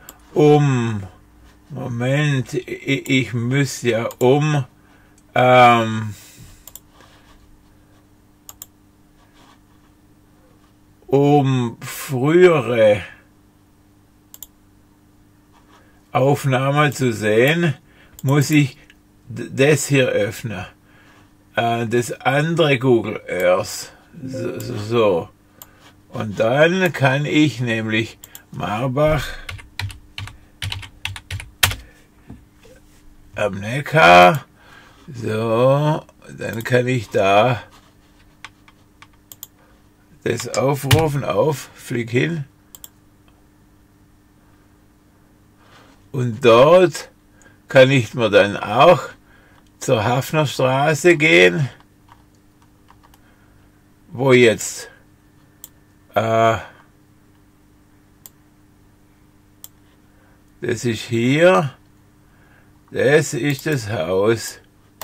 um frühere Aufnahme zu sehen, muss ich das hier öffnen. Das andere Google Earth. So. Und dann kann ich nämlich Marbach am Neckar. So. Dann kann ich da das aufrufen, flieg hin. Und dort kann ich mir dann auch zur Hafnerstraße gehen, wo jetzt das ist hier, das ist das Haus.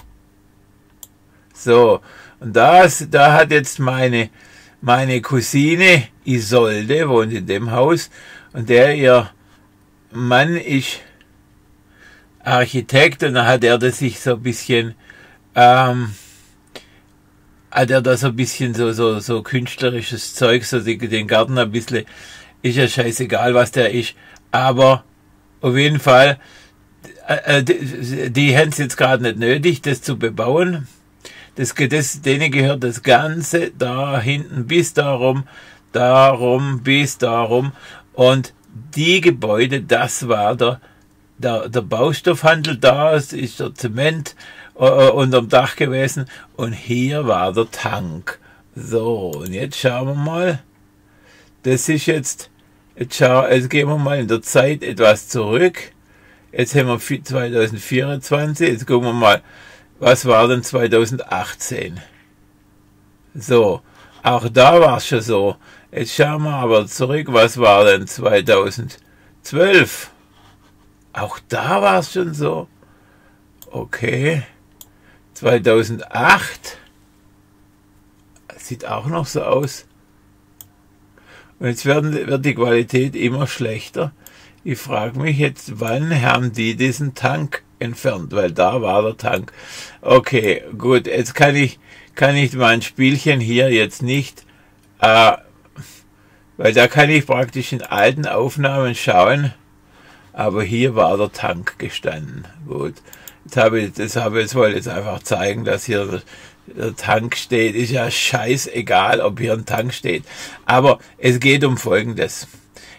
So, und da hat jetzt meine Cousine Isolde, wohnt in dem Haus, und ihr Mann ist Architekt, und dann hat er das sich so ein bisschen, hat er da so ein bisschen so künstlerisches Zeug, so den Garten ein bisschen, ist ja scheißegal, was der ist, aber auf jeden Fall, die haben es jetzt gerade nicht nötig, das zu bebauen. Denen gehört das Ganze da hinten bis darum, bis darum. Und die Gebäude, das war der Baustoffhandel, da ist der Zement unterm Dach gewesen. Und hier war der Tank. So, und jetzt schauen wir mal. Das ist jetzt gehen wir mal in der Zeit etwas zurück. Jetzt haben wir 2024. Jetzt gucken wir mal. Was war denn 2018? So, auch da war es schon so. Jetzt schauen wir aber zurück, was war denn 2012? Auch da war es schon so. Okay. 2008. Sieht auch noch so aus. Und jetzt wird die Qualität immer schlechter. Ich frage mich jetzt, wann haben die diesen Tank entfernt, weil da war der Tank. Okay, gut, jetzt kann ich mein Spielchen hier jetzt nicht, weil da kann ich praktisch in alten Aufnahmen schauen, aber hier war der Tank gestanden. Gut, jetzt wollte ich jetzt einfach zeigen, dass hier der Tank steht. Ist ja scheißegal, ob hier ein Tank steht, aber es geht um Folgendes.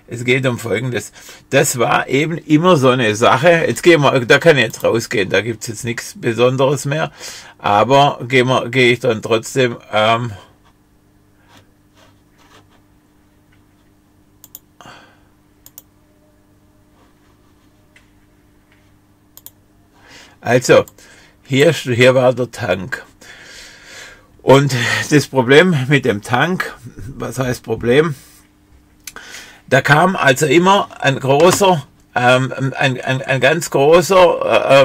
Das war eben immer so eine Sache. Jetzt da kann ich jetzt rausgehen, da gibt's jetzt nichts Besonderes mehr. Aber gehe ich dann trotzdem, also, hier war der Tank. Und das Problem mit dem Tank, was heißt Problem? Da kam also immer ein großer, ein ganz großer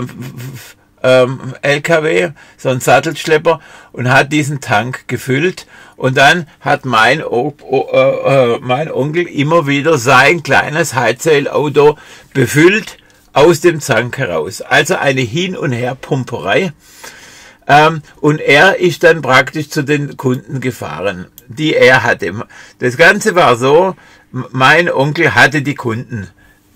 LKW, so ein Sattelschlepper, und hat diesen Tank gefüllt. Und dann hat mein Onkel immer wieder sein kleines Heizölauto befüllt aus dem Tank heraus. Also eine Hin- und Her-Pumperei. Und er ist dann praktisch zu den Kunden gefahren, die er hatte. Das Ganze war so, mein Onkel hatte die Kunden.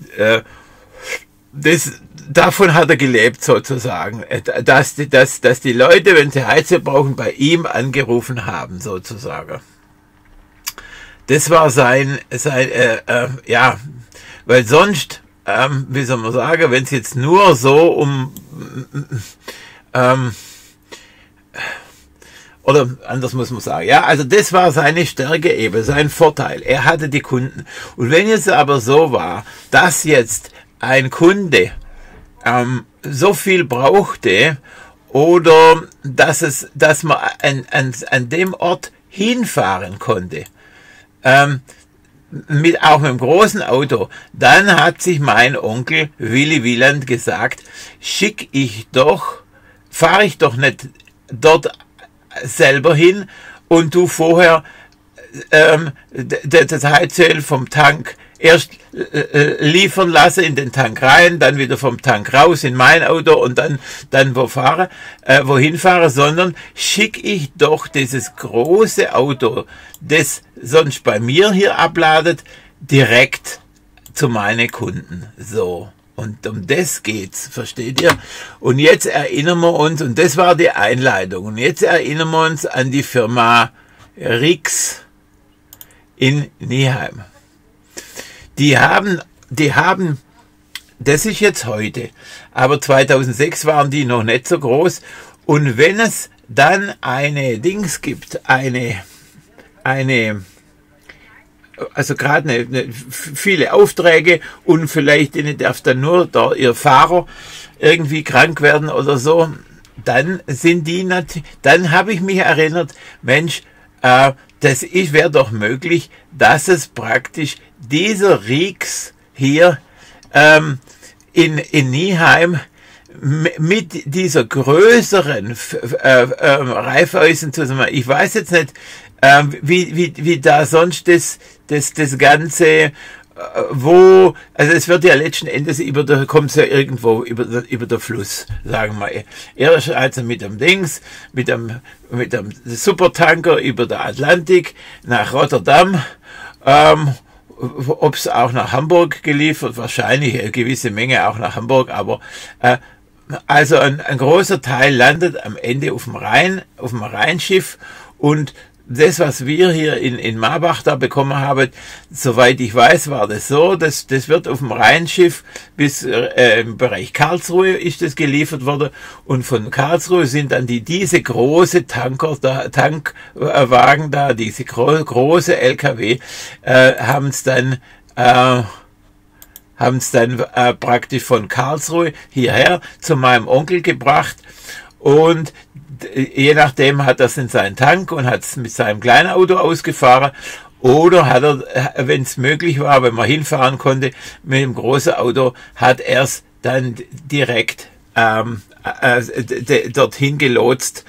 Davon hat er gelebt sozusagen, dass die Leute, wenn sie Heizöl brauchen, bei ihm angerufen haben sozusagen. Das war ja, weil sonst, wie soll man sagen, wenn es jetzt nur so oder anders muss man sagen, ja, also das war seine Stärke eben, sein Vorteil. Er hatte die Kunden. Und wenn es aber so war, dass jetzt ein Kunde so viel brauchte oder dass man an dem Ort hinfahren konnte, auch mit dem großen Auto, dann hat sich mein Onkel Willy Wieland gesagt, fahre ich doch nicht dort selber hin und du vorher das Heizöl vom Tank erst liefern lasse in den Tank rein, dann wieder vom Tank raus in mein Auto und dann wohin fahre, sondern schicke ich doch dieses große Auto, das sonst bei mir hier abladet, direkt zu meinen Kunden. So. Und um das geht's, versteht ihr? Und jetzt erinnern wir uns, und das war die Einleitung, und jetzt erinnern wir uns an die Firma Rix in Nieheim. Die haben, das ist jetzt heute, aber 2006 waren die noch nicht so groß. Und wenn es dann eine Dings gibt, also gerade viele Aufträge und vielleicht darf dann nur ihr Fahrer irgendwie krank werden oder so, dann sind die dann habe ich mich erinnert, Mensch, wäre doch möglich, dass es praktisch dieser Rix hier in Nieheim mit dieser größeren Reifeisen zusammen. Ich weiß jetzt nicht, wie da sonst das Ganze, also es wird ja letzten Endes kommt es ja irgendwo über der Fluss, sagen wir. Erst also mit dem Supertanker über der Atlantik nach Rotterdam, ob es auch nach Hamburg geliefert, wahrscheinlich eine gewisse Menge auch nach Hamburg, aber also ein großer Teil landet am Ende auf dem Rheinschiff, und das, was wir hier in Marbach da bekommen haben, soweit ich weiß, war das so, das wird auf dem Rheinschiff bis im Bereich Karlsruhe ist das geliefert worden, und von Karlsruhe sind dann diese große Tankwagen da, diese große LKW, haben es dann praktisch von Karlsruhe hierher zu meinem Onkel gebracht, und je nachdem hat er es in seinen Tank und hat es mit seinem kleinen Auto ausgefahren, oder hat er, wenn es möglich war, wenn man hinfahren konnte, mit dem großen Auto, hat er es dann direkt dorthin gelotst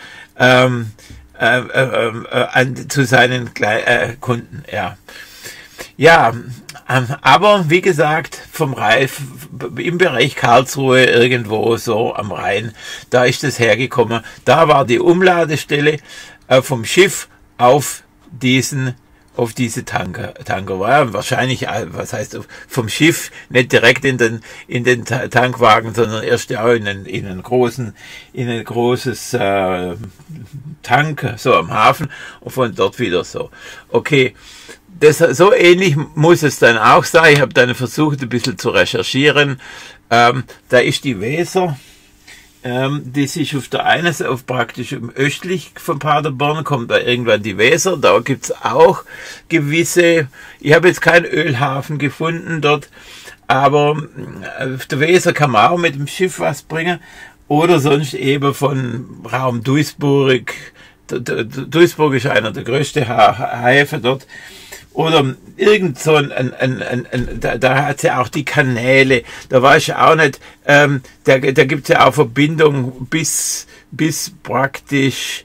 zu seinen Kunden. Ja, aber wie gesagt, im Bereich Karlsruhe irgendwo so am Rhein, da ist es hergekommen. Da war die Umladestelle vom Schiff auf diese Tanker war wahrscheinlich, was heißt vom Schiff, nicht direkt in den Tankwagen, sondern erst auch in ein großes Tank, so am Hafen, und von dort wieder so. Okay. So ähnlich muss es dann auch sein. Ich habe dann versucht, ein bisschen zu recherchieren. Da ist die Weser, das ist auf der einen Seite, praktisch östlich von Paderborn, kommt da irgendwann die Weser. Da gibt's auch gewisse, ich habe jetzt keinen Ölhafen gefunden dort, aber auf der Weser kann man auch mit dem Schiff was bringen. Oder sonst eben von Raum Duisburg. Duisburg ist einer der größten Häfen dort. Oder irgend so da hat es ja auch die Kanäle, da weiß ich auch nicht, da gibt es ja auch Verbindung bis praktisch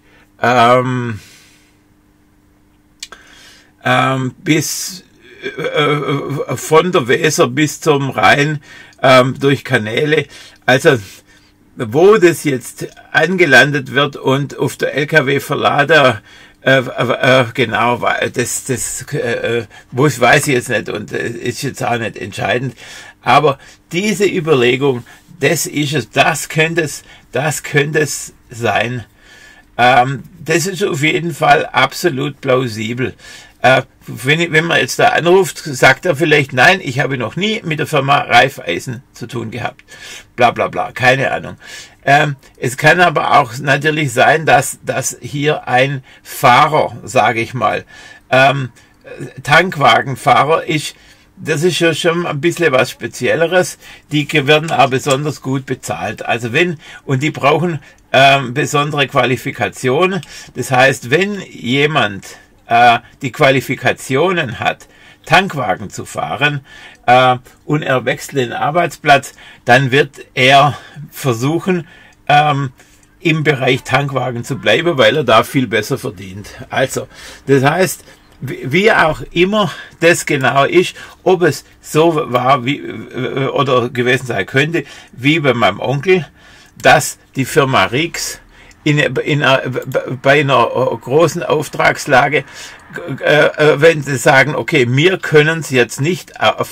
bis von der Weser bis zum Rhein durch Kanäle. Also wo das jetzt angelandet wird und auf der LKW-Verlader, genau, das weiß ich jetzt nicht und ist jetzt auch nicht entscheidend. Aber diese Überlegung, das ist es, das könnte es sein. Das ist auf jeden Fall absolut plausibel. Wenn man jetzt da anruft, sagt er vielleicht, nein, ich habe noch nie mit der Firma Raiffeisen zu tun gehabt. Bla bla bla, keine Ahnung. Es kann aber auch natürlich sein, dass hier ein Fahrer, sage ich mal, Tankwagenfahrer ist. Das ist ja schon ein bisschen was Spezielleres. Die werden auch besonders gut bezahlt. Also und die brauchen besondere Qualifikationen. Das heißt, wenn jemand die Qualifikationen hat, Tankwagen zu fahren, und er wechselt den Arbeitsplatz, dann wird er versuchen, im Bereich Tankwagen zu bleiben, weil er da viel besser verdient. Also, das heißt, wie auch immer das genau ist, ob es so war oder gewesen sein könnte, wie bei meinem Onkel, dass die Firma Rix bei einer großen Auftragslage, wenn sie sagen, okay, wir können es jetzt nicht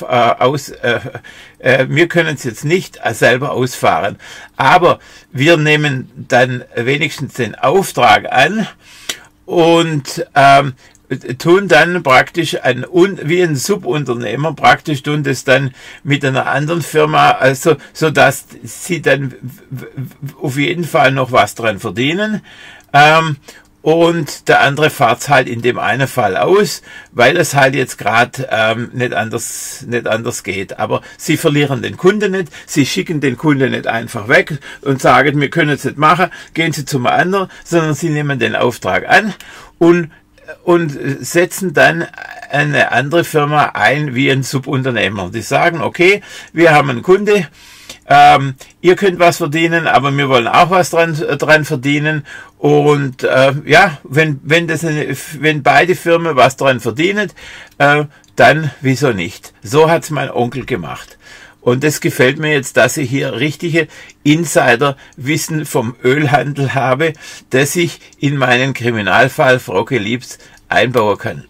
wir können es jetzt nicht selber ausfahren, aber wir nehmen dann wenigstens den Auftrag an und tun dann praktisch wie ein Subunternehmer praktisch tun das dann mit einer anderen Firma, also so dass sie dann auf jeden Fall noch was dran verdienen. Und der andere fahrt's halt in dem einen Fall aus, weil es halt jetzt gerade nicht anders geht. Aber sie verlieren den Kunden nicht, sie schicken den Kunden nicht einfach weg und sagen, wir können es nicht machen, gehen Sie zum anderen, sondern sie nehmen den Auftrag an und setzen dann eine andere Firma ein wie ein Subunternehmer. Die sagen, okay, wir haben einen Kunde, ihr könnt was verdienen, aber wir wollen auch was dran verdienen. Und ja, wenn beide Firmen was dran verdienen, dann wieso nicht? So hat's mein Onkel gemacht. Und das gefällt mir jetzt, dass ich hier richtige Insiderwissen vom Ölhandel habe, das ich in meinen Kriminalfall Frauke Liebs einbauen kann.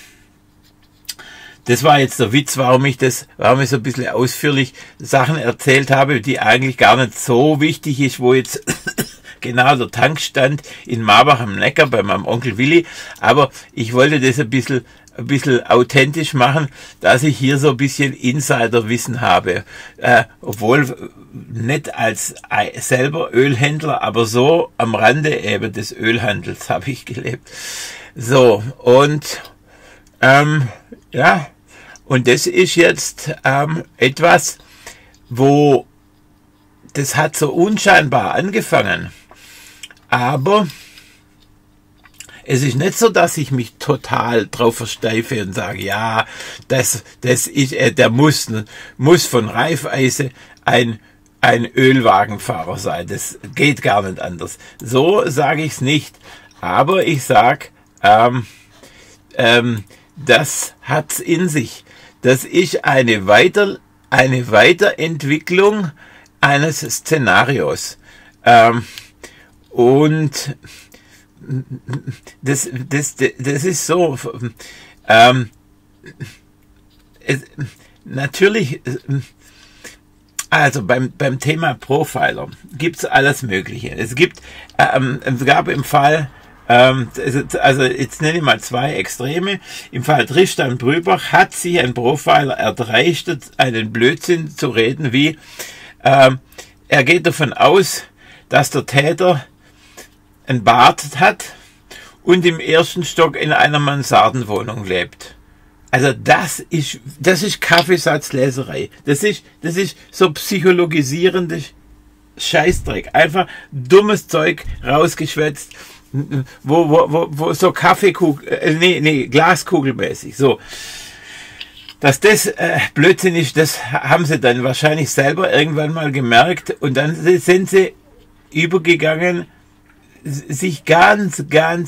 Das war jetzt der Witz, warum ich so ein bisschen ausführlich Sachen erzählt habe, die eigentlich gar nicht so wichtig ist, wo jetzt genau der Tankstand in Marbach am Neckar bei meinem Onkel Willi. Aber ich wollte das ein bisschen authentisch machen, dass ich hier so ein bisschen Insiderwissen habe. Obwohl nicht als selber Ölhändler, aber so am Rande eben des Ölhandels habe ich gelebt. So, und ja, und das ist jetzt etwas, wo das hat so unscheinbar angefangen, aber es ist nicht so, dass ich mich total drauf versteife und sage, ja, das ist, der muss von Raiffeisen ein Ölwagenfahrer sein. Das geht gar nicht anders. So sage ich es nicht. Aber ich sage, das hat's in sich. Das ist eine Weiterentwicklung eines Szenarios. Und das ist so, natürlich, also beim Thema Profiler gibt's alles Mögliche. Es gab im Fall, also jetzt nenne ich mal zwei Extreme. Im Fall Tristan Brübach hat sich ein Profiler erdreistet, einen Blödsinn zu reden, wie er geht davon aus, dass der Täter ein Bart hat und im ersten Stock in einer Mansardenwohnung lebt. Also das ist Kaffeesatzleserei. Das ist so psychologisierende Scheißdreck. Einfach dummes Zeug rausgeschwätzt, wo so Glaskugelmäßig. So. Dass das Blödsinn ist, das haben sie dann wahrscheinlich selber irgendwann mal gemerkt und dann sind sie übergegangen, sich ganz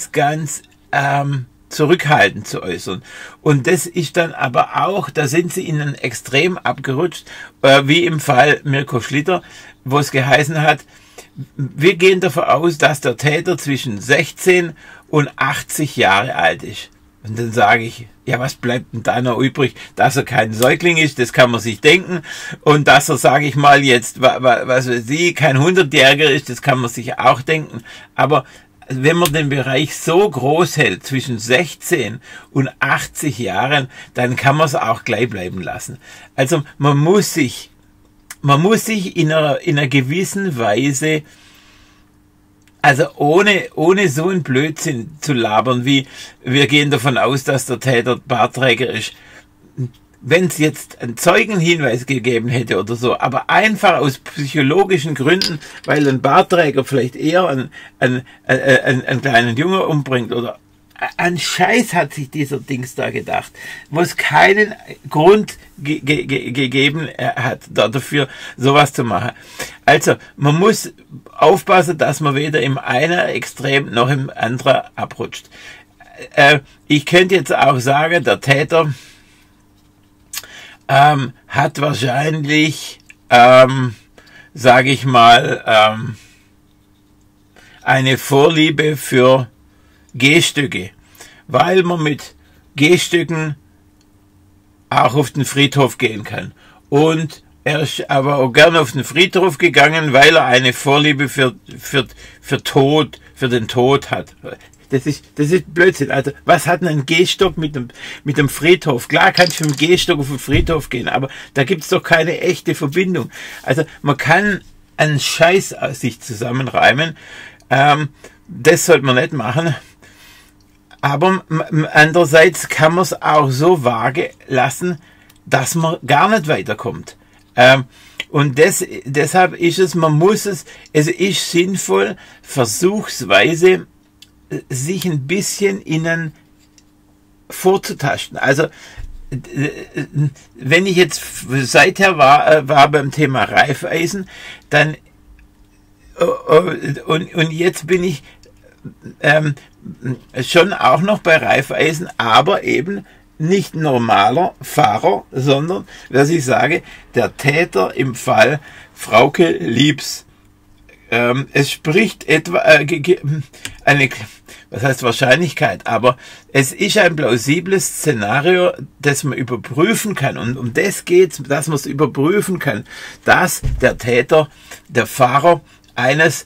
zurückhaltend zu äußern. Und das ist dann aber auch, da sind sie in ein Extrem abgerutscht, wie im Fall Mirko Schlitter, wo es geheißen hat, wir gehen davon aus, dass der Täter zwischen 16 und 80 Jahre alt ist. Und dann sage ich, ja, was bleibt denn da noch übrig? Dass er kein Säugling ist, das kann man sich denken. Und dass er, sage ich mal, jetzt, was weiß ich, kein 100-Jähriger ist, das kann man sich auch denken. Aber wenn man den Bereich so groß hält, zwischen 16 und 80 Jahren, dann kann man es auch gleich bleiben lassen. Also man muss sich in einer gewissen Weise, also ohne so einen Blödsinn zu labern, wie wir gehen davon aus, dass der Täter Bartträger ist. Wenn es jetzt einen Zeugenhinweis gegeben hätte oder so, aber einfach aus psychologischen Gründen, weil ein Bartträger vielleicht eher einen kleinen Junge umbringt oder an Scheiß hat sich dieser Dings da gedacht, wo es keinen Grund gegeben hat, dafür sowas zu machen. Also, man muss aufpassen, dass man weder im einen Extrem noch im anderen abrutscht. Ich könnte jetzt auch sagen, der Täter hat wahrscheinlich, sage ich mal, eine Vorliebe für Gehstücke, weil man mit Gehstücken auch auf den Friedhof gehen kann. Und er ist aber auch gerne auf den Friedhof gegangen, weil er eine Vorliebe für den Tod hat. Das ist Blödsinn. Also, was hat denn ein Gehstock mit dem Friedhof? Klar kannst du mit dem Gehstock auf den Friedhof gehen, aber da gibt's doch keine echte Verbindung. Also, man kann einen Scheiß aus sich zusammenreimen. Das sollte man nicht machen. Aber andererseits kann man es auch so vage lassen, dass man gar nicht weiterkommt. Und deshalb ist es, es ist sinnvoll, versuchsweise sich ein bisschen innen vorzutasten. Also, wenn ich jetzt seither war beim Thema Reifeisen, dann, und jetzt bin ich schon auch noch bei Reifeisen, aber eben nicht normaler Fahrer, sondern, was ich sage, der Täter im Fall Frauke Liebs. Es spricht etwa was heißt Wahrscheinlichkeit, aber es ist ein plausibles Szenario, das man überprüfen kann. Und um das geht's, dass man es überprüfen kann, dass der Täter der Fahrer eines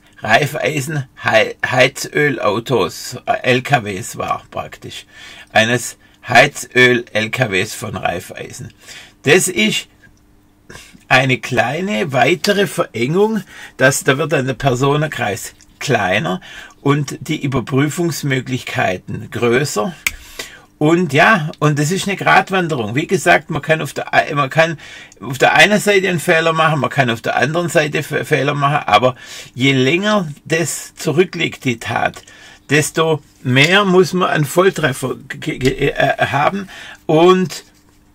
Reifeisen-Heizölautos, LKWs war praktisch. Eines Heizöl-LKWs von Reifeisen. Das ist eine kleine weitere Verengung, da wird dann der Personenkreis kleiner und die Überprüfungsmöglichkeiten größer. Und ja, und das ist eine Gratwanderung. Wie gesagt, man kann auf der einen Seite einen Fehler machen, man kann auf der anderen Seite Fehler machen, aber je länger das zurückliegt, die Tat, desto mehr muss man einen Volltreffer haben und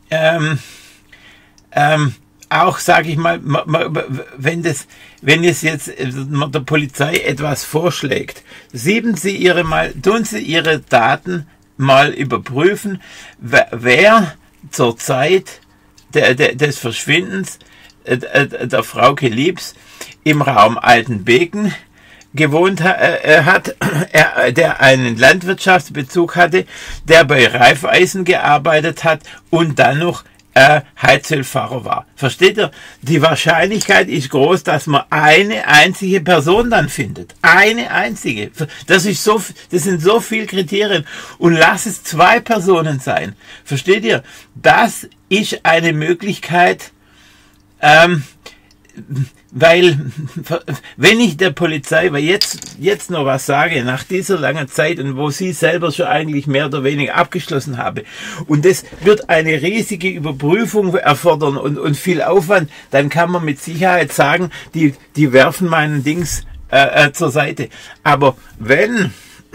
auch, sage ich mal, wenn es jetzt der Polizei etwas vorschlägt, tun Sie Ihre Daten mal überprüfen, wer zur Zeit des Verschwindens der Frauke Liebs im Raum Altenbeken gewohnt hat, der einen Landwirtschaftsbezug hatte, der bei Reifeisen gearbeitet hat und dann noch Heizölfahrer war. Versteht ihr? Die Wahrscheinlichkeit ist groß, dass man eine einzige Person dann findet. Eine einzige. Das sind so viele Kriterien. Und lass es 2 Personen sein. Versteht ihr? Das ist eine Möglichkeit, weil, wenn ich der Polizei, weil jetzt noch was sage, nach dieser langen Zeit und wo sie selber schon eigentlich mehr oder weniger abgeschlossen habe, und das wird eine riesige Überprüfung erfordern und viel Aufwand, dann kann man mit Sicherheit sagen, die werfen meinen Dings zur Seite. Aber wenn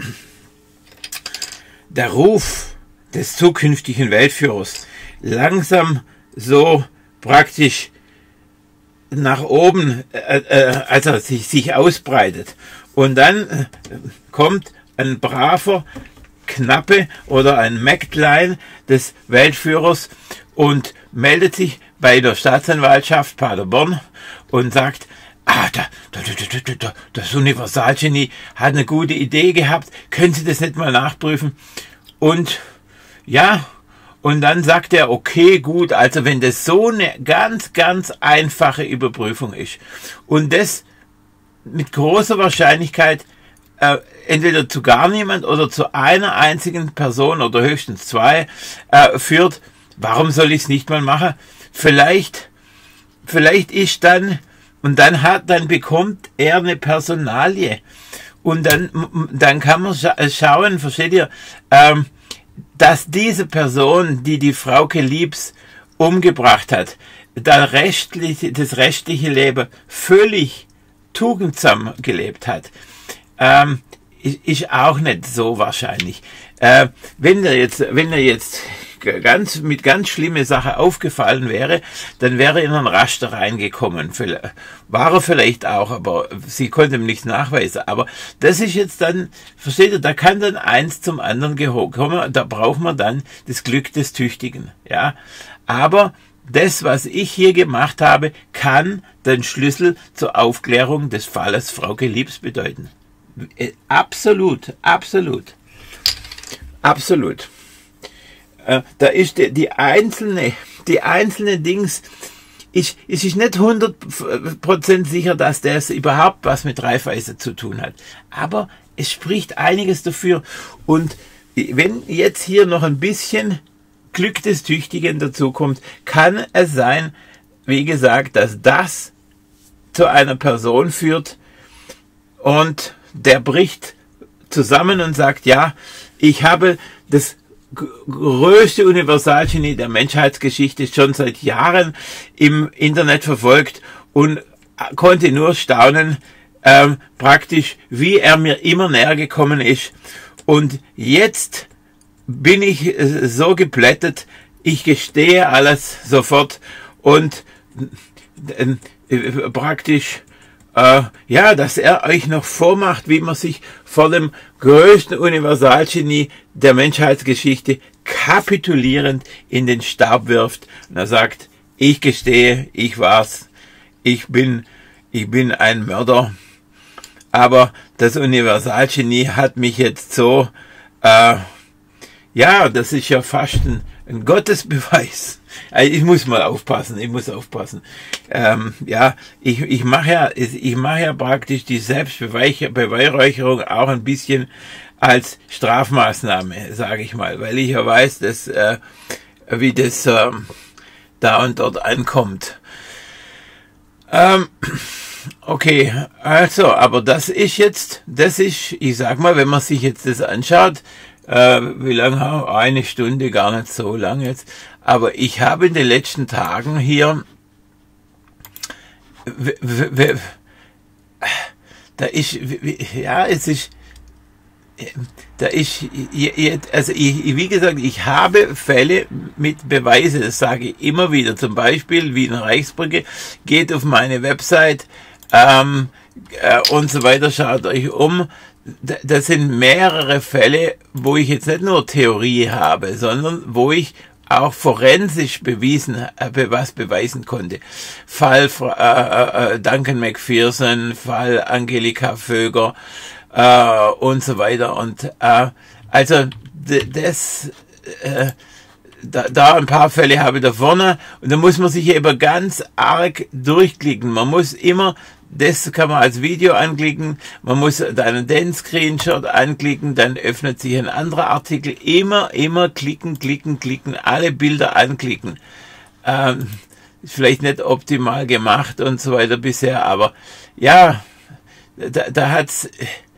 der Ruf des zukünftigen Weltführers langsam so praktisch nach oben, also sich ausbreitet. Und dann kommt ein braver Knappe oder ein Mägdlein des Weltführers und meldet sich bei der Staatsanwaltschaft Paderborn und sagt, das Universalgenie hat eine gute Idee gehabt, können Sie das nicht mal nachprüfen? Und ja, und dann sagt er, okay, gut, also wenn das so eine ganz, ganz einfache Überprüfung ist und das mit großer Wahrscheinlichkeit entweder zu gar niemand oder zu einer einzigen Person oder höchstens 2 führt, warum soll ich es nicht mal machen? Vielleicht ist dann, und dann bekommt er eine Personalie und dann kann man schauen, versteht ihr, dass diese Person, die Frauke Liebs umgebracht hat, das restliche Leben völlig tugendsam gelebt hat, ist auch nicht so wahrscheinlich. Wenn er jetzt mit ganz schlimme Sache aufgefallen wäre, dann wäre er in einen Raster reingekommen. War er vielleicht auch, aber sie konnte ihm nichts nachweisen. Aber das ist jetzt dann, versteht ihr, da kann dann eins zum anderen kommen, da braucht man dann das Glück des Tüchtigen. Ja, aber das, was ich hier gemacht habe, kann den Schlüssel zur Aufklärung des Falles Frauke Liebs bedeuten. Absolut, absolut. Absolut. Da ist die einzelne Dings, es ist nicht 100% sicher, dass das überhaupt was mit Reifeisen zu tun hat. Aber es spricht einiges dafür. Und wenn jetzt hier noch ein bisschen Glück des Tüchtigen dazu kommt, kann es sein, wie gesagt, dass das zu einer Person führt und der bricht zusammen und sagt, ja, ich habe das größte Universalgenie der Menschheitsgeschichte schon seit Jahren im Internet verfolgt und konnte nur staunen, praktisch, wie er mir immer näher gekommen ist. Und jetzt bin ich so geplättet, ich gestehe alles sofort und praktisch, ja, dass er euch noch vormacht, wie man sich vor dem größten Universalgenie der Menschheitsgeschichte kapitulierend in den Staub wirft. Und er sagt, ich gestehe, ich war's, ich bin ein Mörder, aber das Universalgenie hat mich jetzt so, ja, das ist ja fast ein Gottesbeweis. Ich muss mal aufpassen, ja, ich mache ja praktisch die Selbstbeweihräucherung auch ein bisschen als Strafmaßnahme, sage ich mal, weil ich ja weiß, dass, wie das da und dort ankommt. Okay, also, aber ich sag mal, wenn man sich jetzt das anschaut, wie lange haben wir? Eine Stunde, gar nicht so lang jetzt. Aber ich habe in den letzten Tagen hier, wie gesagt, ich habe Fälle mit Beweisen, das sage ich immer wieder. Zum Beispiel Wiener Reichsbrücke, geht auf meine Website und so weiter, schaut euch um. Das sind mehrere Fälle, wo ich jetzt nicht nur Theorie habe, sondern wo ich auch forensisch was beweisen konnte. Fall Duncan Macpherson, Fall Angelika Vöger und so weiter. Und also da ein paar Fälle habe ich da vorne und da muss man sich eben ganz arg durchklicken. Man muss immer, das kann man als Video anklicken, man muss dann den Screenshot anklicken, dann öffnet sich ein anderer Artikel, immer klicken, alle Bilder anklicken. Ist vielleicht nicht optimal gemacht und so weiter bisher, aber ja, da hat's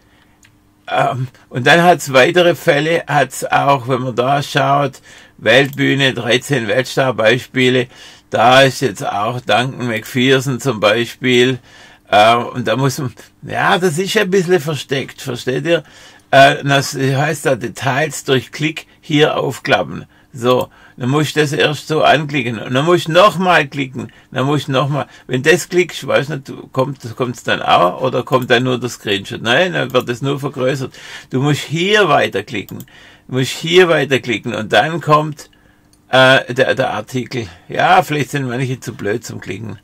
und dann hat's weitere Fälle, hat's auch, wenn man da schaut, Weltbühne, 13 Weltstar-Beispiele, da ist jetzt auch Duncan Macpherson zum Beispiel, und da muss man, ja, das ist ein bisschen versteckt, versteht ihr? Das heißt da Details durch Klick hier aufklappen. So, dann musst du das erst so anklicken und dann musst du nochmal klicken, wenn das klickst, weiß nicht, kommt's dann auch oder kommt dann nur der Screenshot? Nein, dann wird es nur vergrößert. Du musst hier weiterklicken, und dann kommt der Artikel. Ja, vielleicht sind manche zu blöd zum Klicken.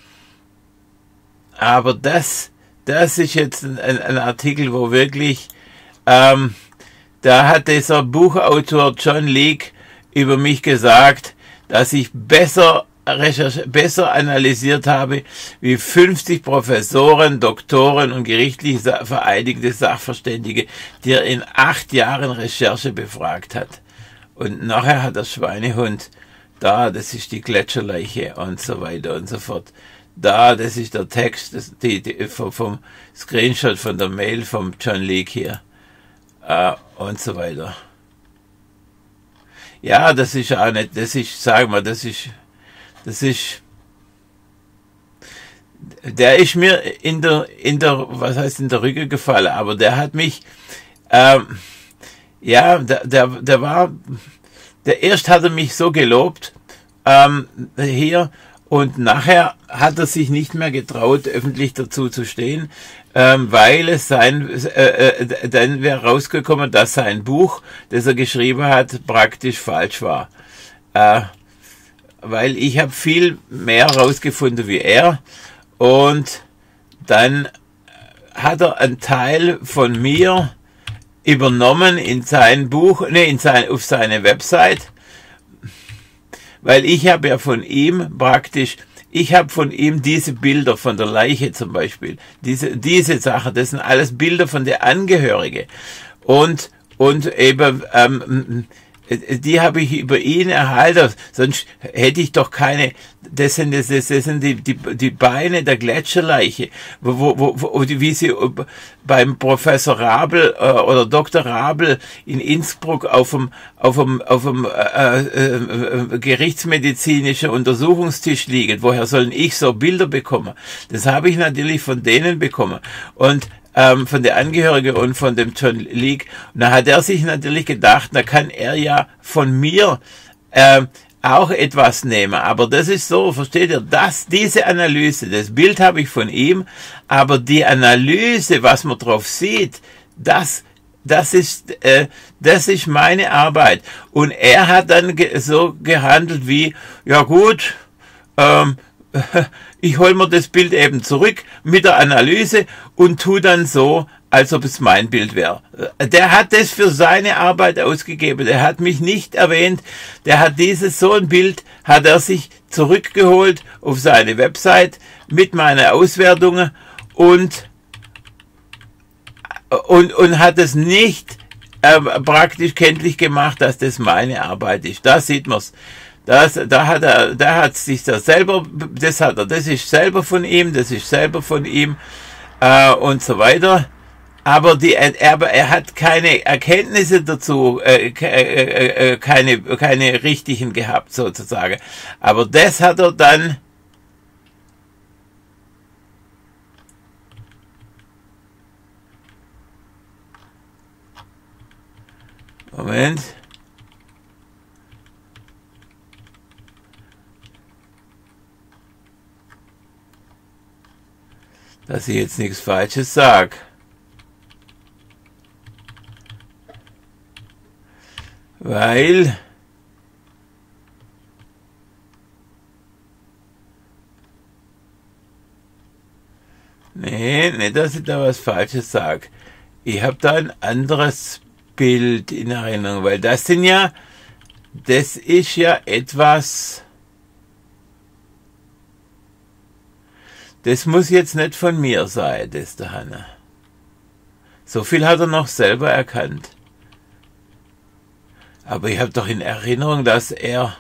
Aber das ist jetzt ein Artikel, wo wirklich, da hat dieser Buchautor John Leake über mich gesagt, dass ich besser analysiert habe, wie 50 Professoren, Doktoren und gerichtlich vereidigte Sachverständige, die er in 8 Jahren Recherche befragt hat. Und nachher hat der Schweinehund, das ist die Gletscherleiche und so weiter und so fort. Das ist der Text, vom Screenshot von der Mail vom John Leake hier, und so weiter. Ja, das ist auch nicht, der ist mir in der Rüge gefallen, aber der hat mich, erst hat er mich so gelobt, hier, und nachher hat er sich nicht mehr getraut, öffentlich dazu zu stehen, weil dann wäre rausgekommen, dass sein Buch, das er geschrieben hat, praktisch falsch war. Weil ich habe viel mehr rausgefunden wie er, und dann hat er einen Teil von mir übernommen in sein Buch, auf seine Website, weil ich habe ja von ihm praktisch, ich habe von ihm diese Bilder von der Leiche zum Beispiel, diese Sache, das sind alles Bilder von der Angehörige und eben die habe ich über ihn erhalten, sonst hätte ich doch keine, das sind die Beine der Gletscherleiche, wie sie beim Professor Rabel oder Dr. Rabel in Innsbruck auf dem gerichtsmedizinischen Untersuchungstisch liegen. Woher sollen ich so Bilder bekommen? Das habe ich natürlich von denen bekommen. Und von der Angehörigen und von dem John Leake. Und da hat er sich natürlich gedacht, da kann er ja von mir auch etwas nehmen. Aber das ist so, versteht ihr, diese Analyse, das Bild habe ich von ihm, aber die Analyse, was man drauf sieht, das ist meine Arbeit. Und er hat dann so gehandelt wie, ja gut, ich hol mir das Bild eben zurück mit der Analyse und tu dann so, als ob es mein Bild wäre. Der hat das für seine Arbeit ausgegeben. Der hat mich nicht erwähnt. Der hat so ein Bild, hat er sich zurückgeholt auf seine Website mit meinen Auswertungen und hat es nicht praktisch kenntlich gemacht, dass das meine Arbeit ist. Da sieht man's. Das ist selber von ihm, und so weiter. Aber er hat keine Erkenntnisse dazu, keine richtigen gehabt, sozusagen. Aber das hat er dann, Moment, dass ich jetzt nichts Falsches sage. Weil nicht, dass ich da was Falsches sage. Ich habe da ein anderes Bild in Erinnerung, weil das ist ja etwas, das muss jetzt nicht von mir sein, das der Hanne. So viel hat er noch selber erkannt. Aber ich habe doch in Erinnerung, dass er,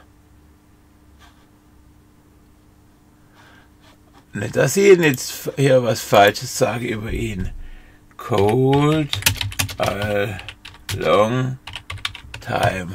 nicht, dass ich jetzt hier was Falsches sage über ihn. Cold a long time.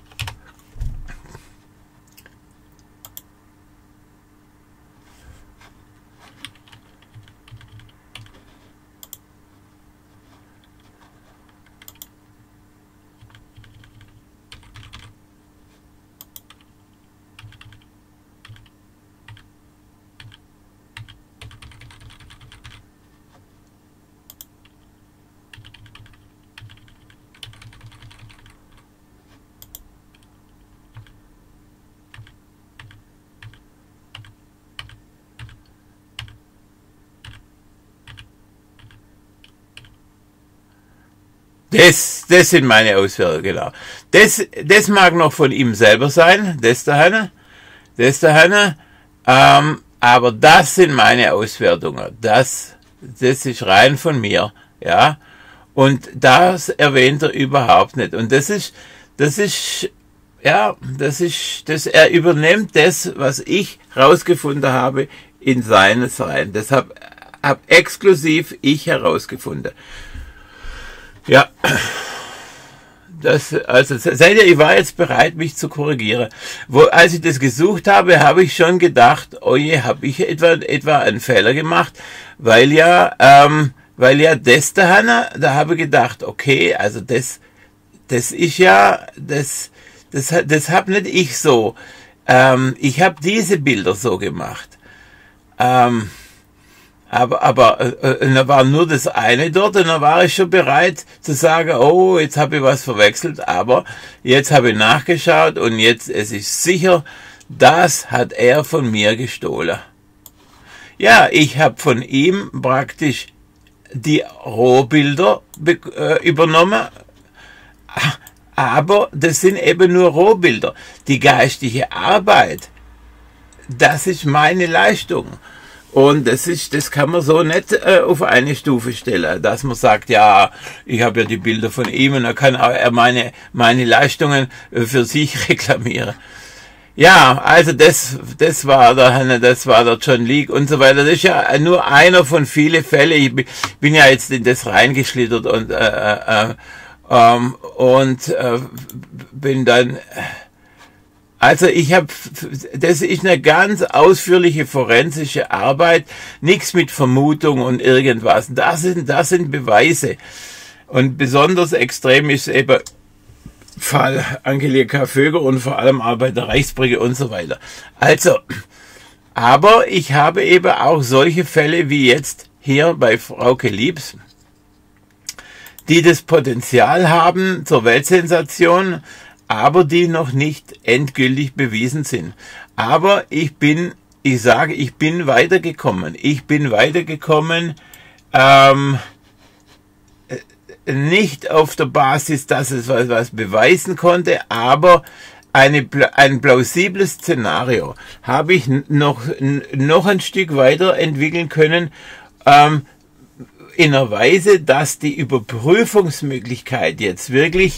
Das sind meine Auswirkungen, genau. Das mag noch von ihm selber sein, das der Hanne, aber das sind meine Auswertungen. Das ist rein von mir, ja. Und das erwähnt er überhaupt nicht. Und er übernimmt das, was ich rausgefunden habe, in seines rein. Das hab exklusiv ich herausgefunden. Ja, seid ihr, ich war jetzt bereit, mich zu korrigieren. Als ich das gesucht habe, habe ich schon gedacht, oh je, habe ich etwa einen Fehler gemacht, weil ja das der Hanna, da habe ich gedacht, okay, also das ist ja, das hab nicht ich so, ich habe diese Bilder so gemacht, aber da war nur das eine dort und da war ich schon bereit zu sagen, oh, jetzt habe ich was verwechselt, aber jetzt habe ich nachgeschaut und jetzt, es ist sicher, das hat er von mir gestohlen. Ja, ich habe von ihm praktisch die Rohbilder übernommen, aber das sind eben nur Rohbilder. Die geistige Arbeit, das ist meine Leistung. Und das kann man so nicht auf eine Stufe stellen, dass man sagt, ja, ich habe ja die Bilder von ihm und er kann auch meine Leistungen für sich reklamieren. Ja, also das war der John Leake und so weiter. Das ist ja nur einer von vielen Fällen. Ich bin ja jetzt in das reingeschlittert und bin dann. Also das ist eine ganz ausführliche forensische Arbeit, nichts mit Vermutung und irgendwas. Das sind Beweise. Und besonders extrem ist eben Fall Angelika Vöger und vor allem auch bei der Reichsbrücke und so weiter. Also, aber ich habe eben auch solche Fälle wie jetzt hier bei Frauke Liebs, die das Potenzial haben zur Weltsensation, aber die noch nicht endgültig bewiesen sind. Aber ich bin weitergekommen. Ich bin weitergekommen, nicht auf der Basis, dass es was beweisen konnte, aber ein plausibles Szenario habe ich noch ein Stück weiter entwickeln können, in einer Weise, dass die Überprüfungsmöglichkeit jetzt wirklich,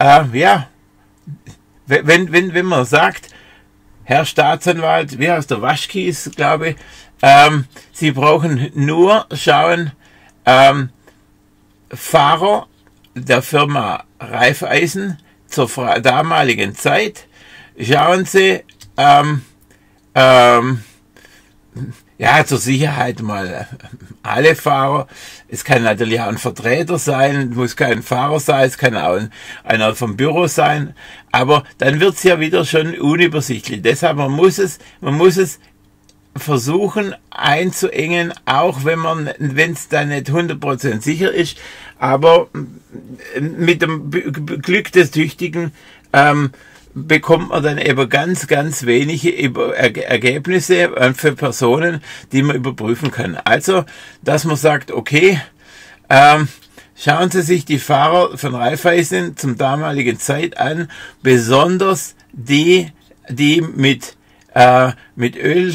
wenn man sagt, Herr Staatsanwalt, wie heißt der, Waschkies, glaube ich, Sie brauchen nur schauen, Fahrer der Firma Raiffeisen zur damaligen Zeit, schauen Sie, zur Sicherheit mal alle Fahrer. Es kann natürlich auch ein Vertreter sein, muss kein Fahrer sein, es kann auch einer vom Büro sein, aber dann wird es ja wieder schon unübersichtlich. Deshalb man muss es versuchen einzuengen, auch wenn es dann nicht 100% sicher ist, aber mit dem Glück des Tüchtigen bekommt man dann eben ganz, ganz wenige Ergebnisse für Personen, die man überprüfen kann. Also, dass man sagt, okay, schauen Sie sich die Fahrer von Raiffeisen zum damaligen Zeit an, besonders die mit Öl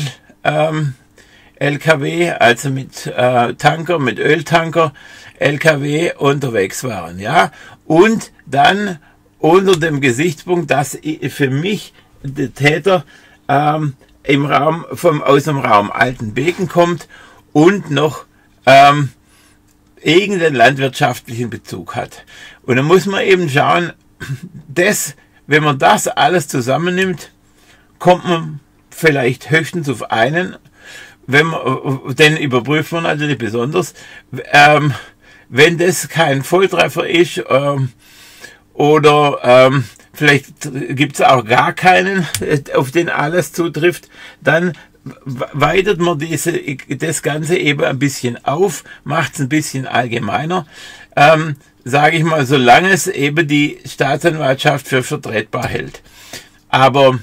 LKW, also mit Öltanker LKW unterwegs waren, ja, und dann unter dem Gesichtspunkt, dass für mich der Täter aus dem Raum Altenbeken kommt und noch irgendeinen landwirtschaftlichen Bezug hat. Und dann muss man eben schauen, wenn man das alles zusammennimmt, kommt man vielleicht höchstens auf einen, den überprüft man natürlich besonders, wenn das kein Volltreffer ist, oder vielleicht gibt es auch gar keinen, auf den alles zutrifft, dann weitet man das Ganze eben ein bisschen auf, macht es ein bisschen allgemeiner, sage ich mal, solange es eben die Staatsanwaltschaft für vertretbar hält. Aber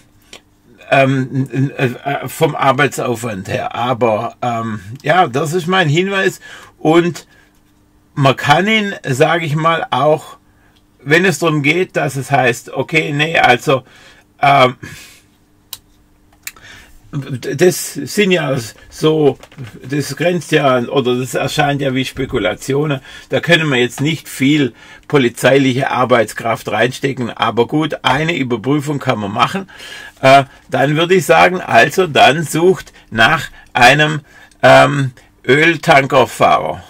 vom Arbeitsaufwand her. Aber das ist mein Hinweis und man kann ihn, sage ich mal, auch, wenn es darum geht, dass es heißt, okay, nee, also das sind ja so, das grenzt ja oder das erscheint ja wie Spekulationen. Da können wir jetzt nicht viel polizeiliche Arbeitskraft reinstecken, aber gut, eine Überprüfung kann man machen. Dann würde ich sagen, also dann sucht nach einem Öltankerfahrer.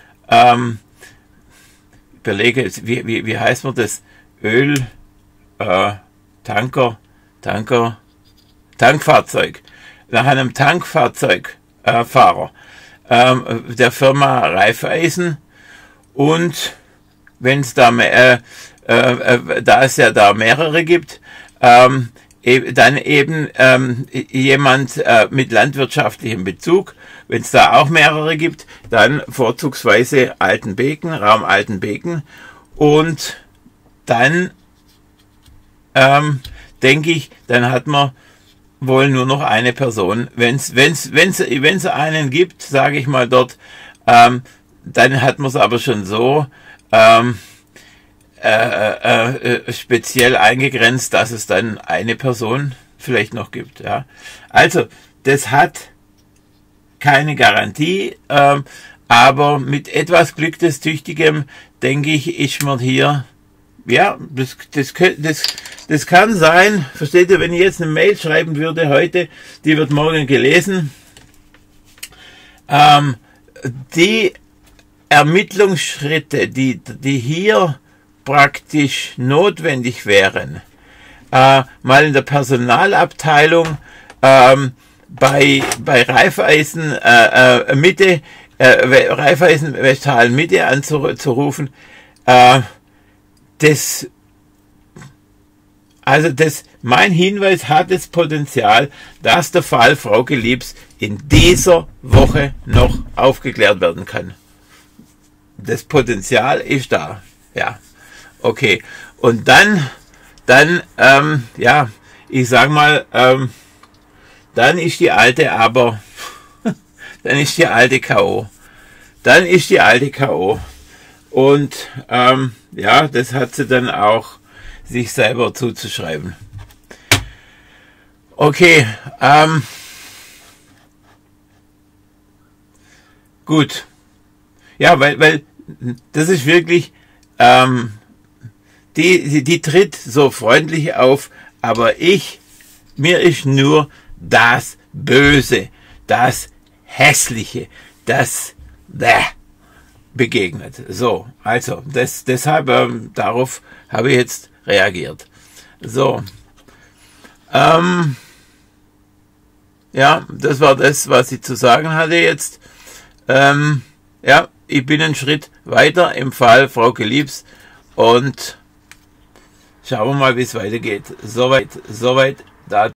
Überlege jetzt, wie heißt man das? Tankfahrzeug. Nach einem Tankfahrzeugfahrer der Firma Raiffeisen und wenn es da da es ja da mehrere gibt, dann eben jemand mit landwirtschaftlichem Bezug. Wenn es da auch mehrere gibt, dann vorzugsweise Altenbeken, Raum Altenbeken. Und dann denke ich, dann hat man wohl nur noch eine Person. Wenn es einen gibt, sage ich mal dort, dann hat man es aber schon so speziell eingegrenzt, dass es dann eine Person vielleicht noch gibt. Ja. Also, das hat keine Garantie, aber mit etwas Glück des Tüchtigem, denke ich, ist man hier, ja, das kann sein, versteht ihr, wenn ich jetzt eine Mail schreiben würde heute, die wird morgen gelesen, die Ermittlungsschritte, die hier praktisch notwendig wären, mal in der Personalabteilung bei Raiffeisen Mitte, Raiffeisen Westfalen Mitte anzurufen, mein Hinweis hat das Potenzial, dass der Fall Frauke Liebs in dieser Woche noch aufgeklärt werden kann. Das Potenzial ist da, ja, okay. Und dann, ja, ich sag mal, dann ist die alte aber, dann ist die alte K.O. Dann ist die alte K.O. Und ja, das hat sie dann auch sich selber zuzuschreiben. Okay, gut. Ja, weil das ist wirklich, die tritt so freundlich auf, aber mir ist nur das Böse, das Hässliche, das begegnet. So, also, deshalb, darauf habe ich jetzt reagiert. So, ja, das war das, was ich zu sagen hatte jetzt. Ja, ich bin einen Schritt weiter im Fall Frauke Liebs und schauen wir mal, wie es weitergeht. Soweit, da.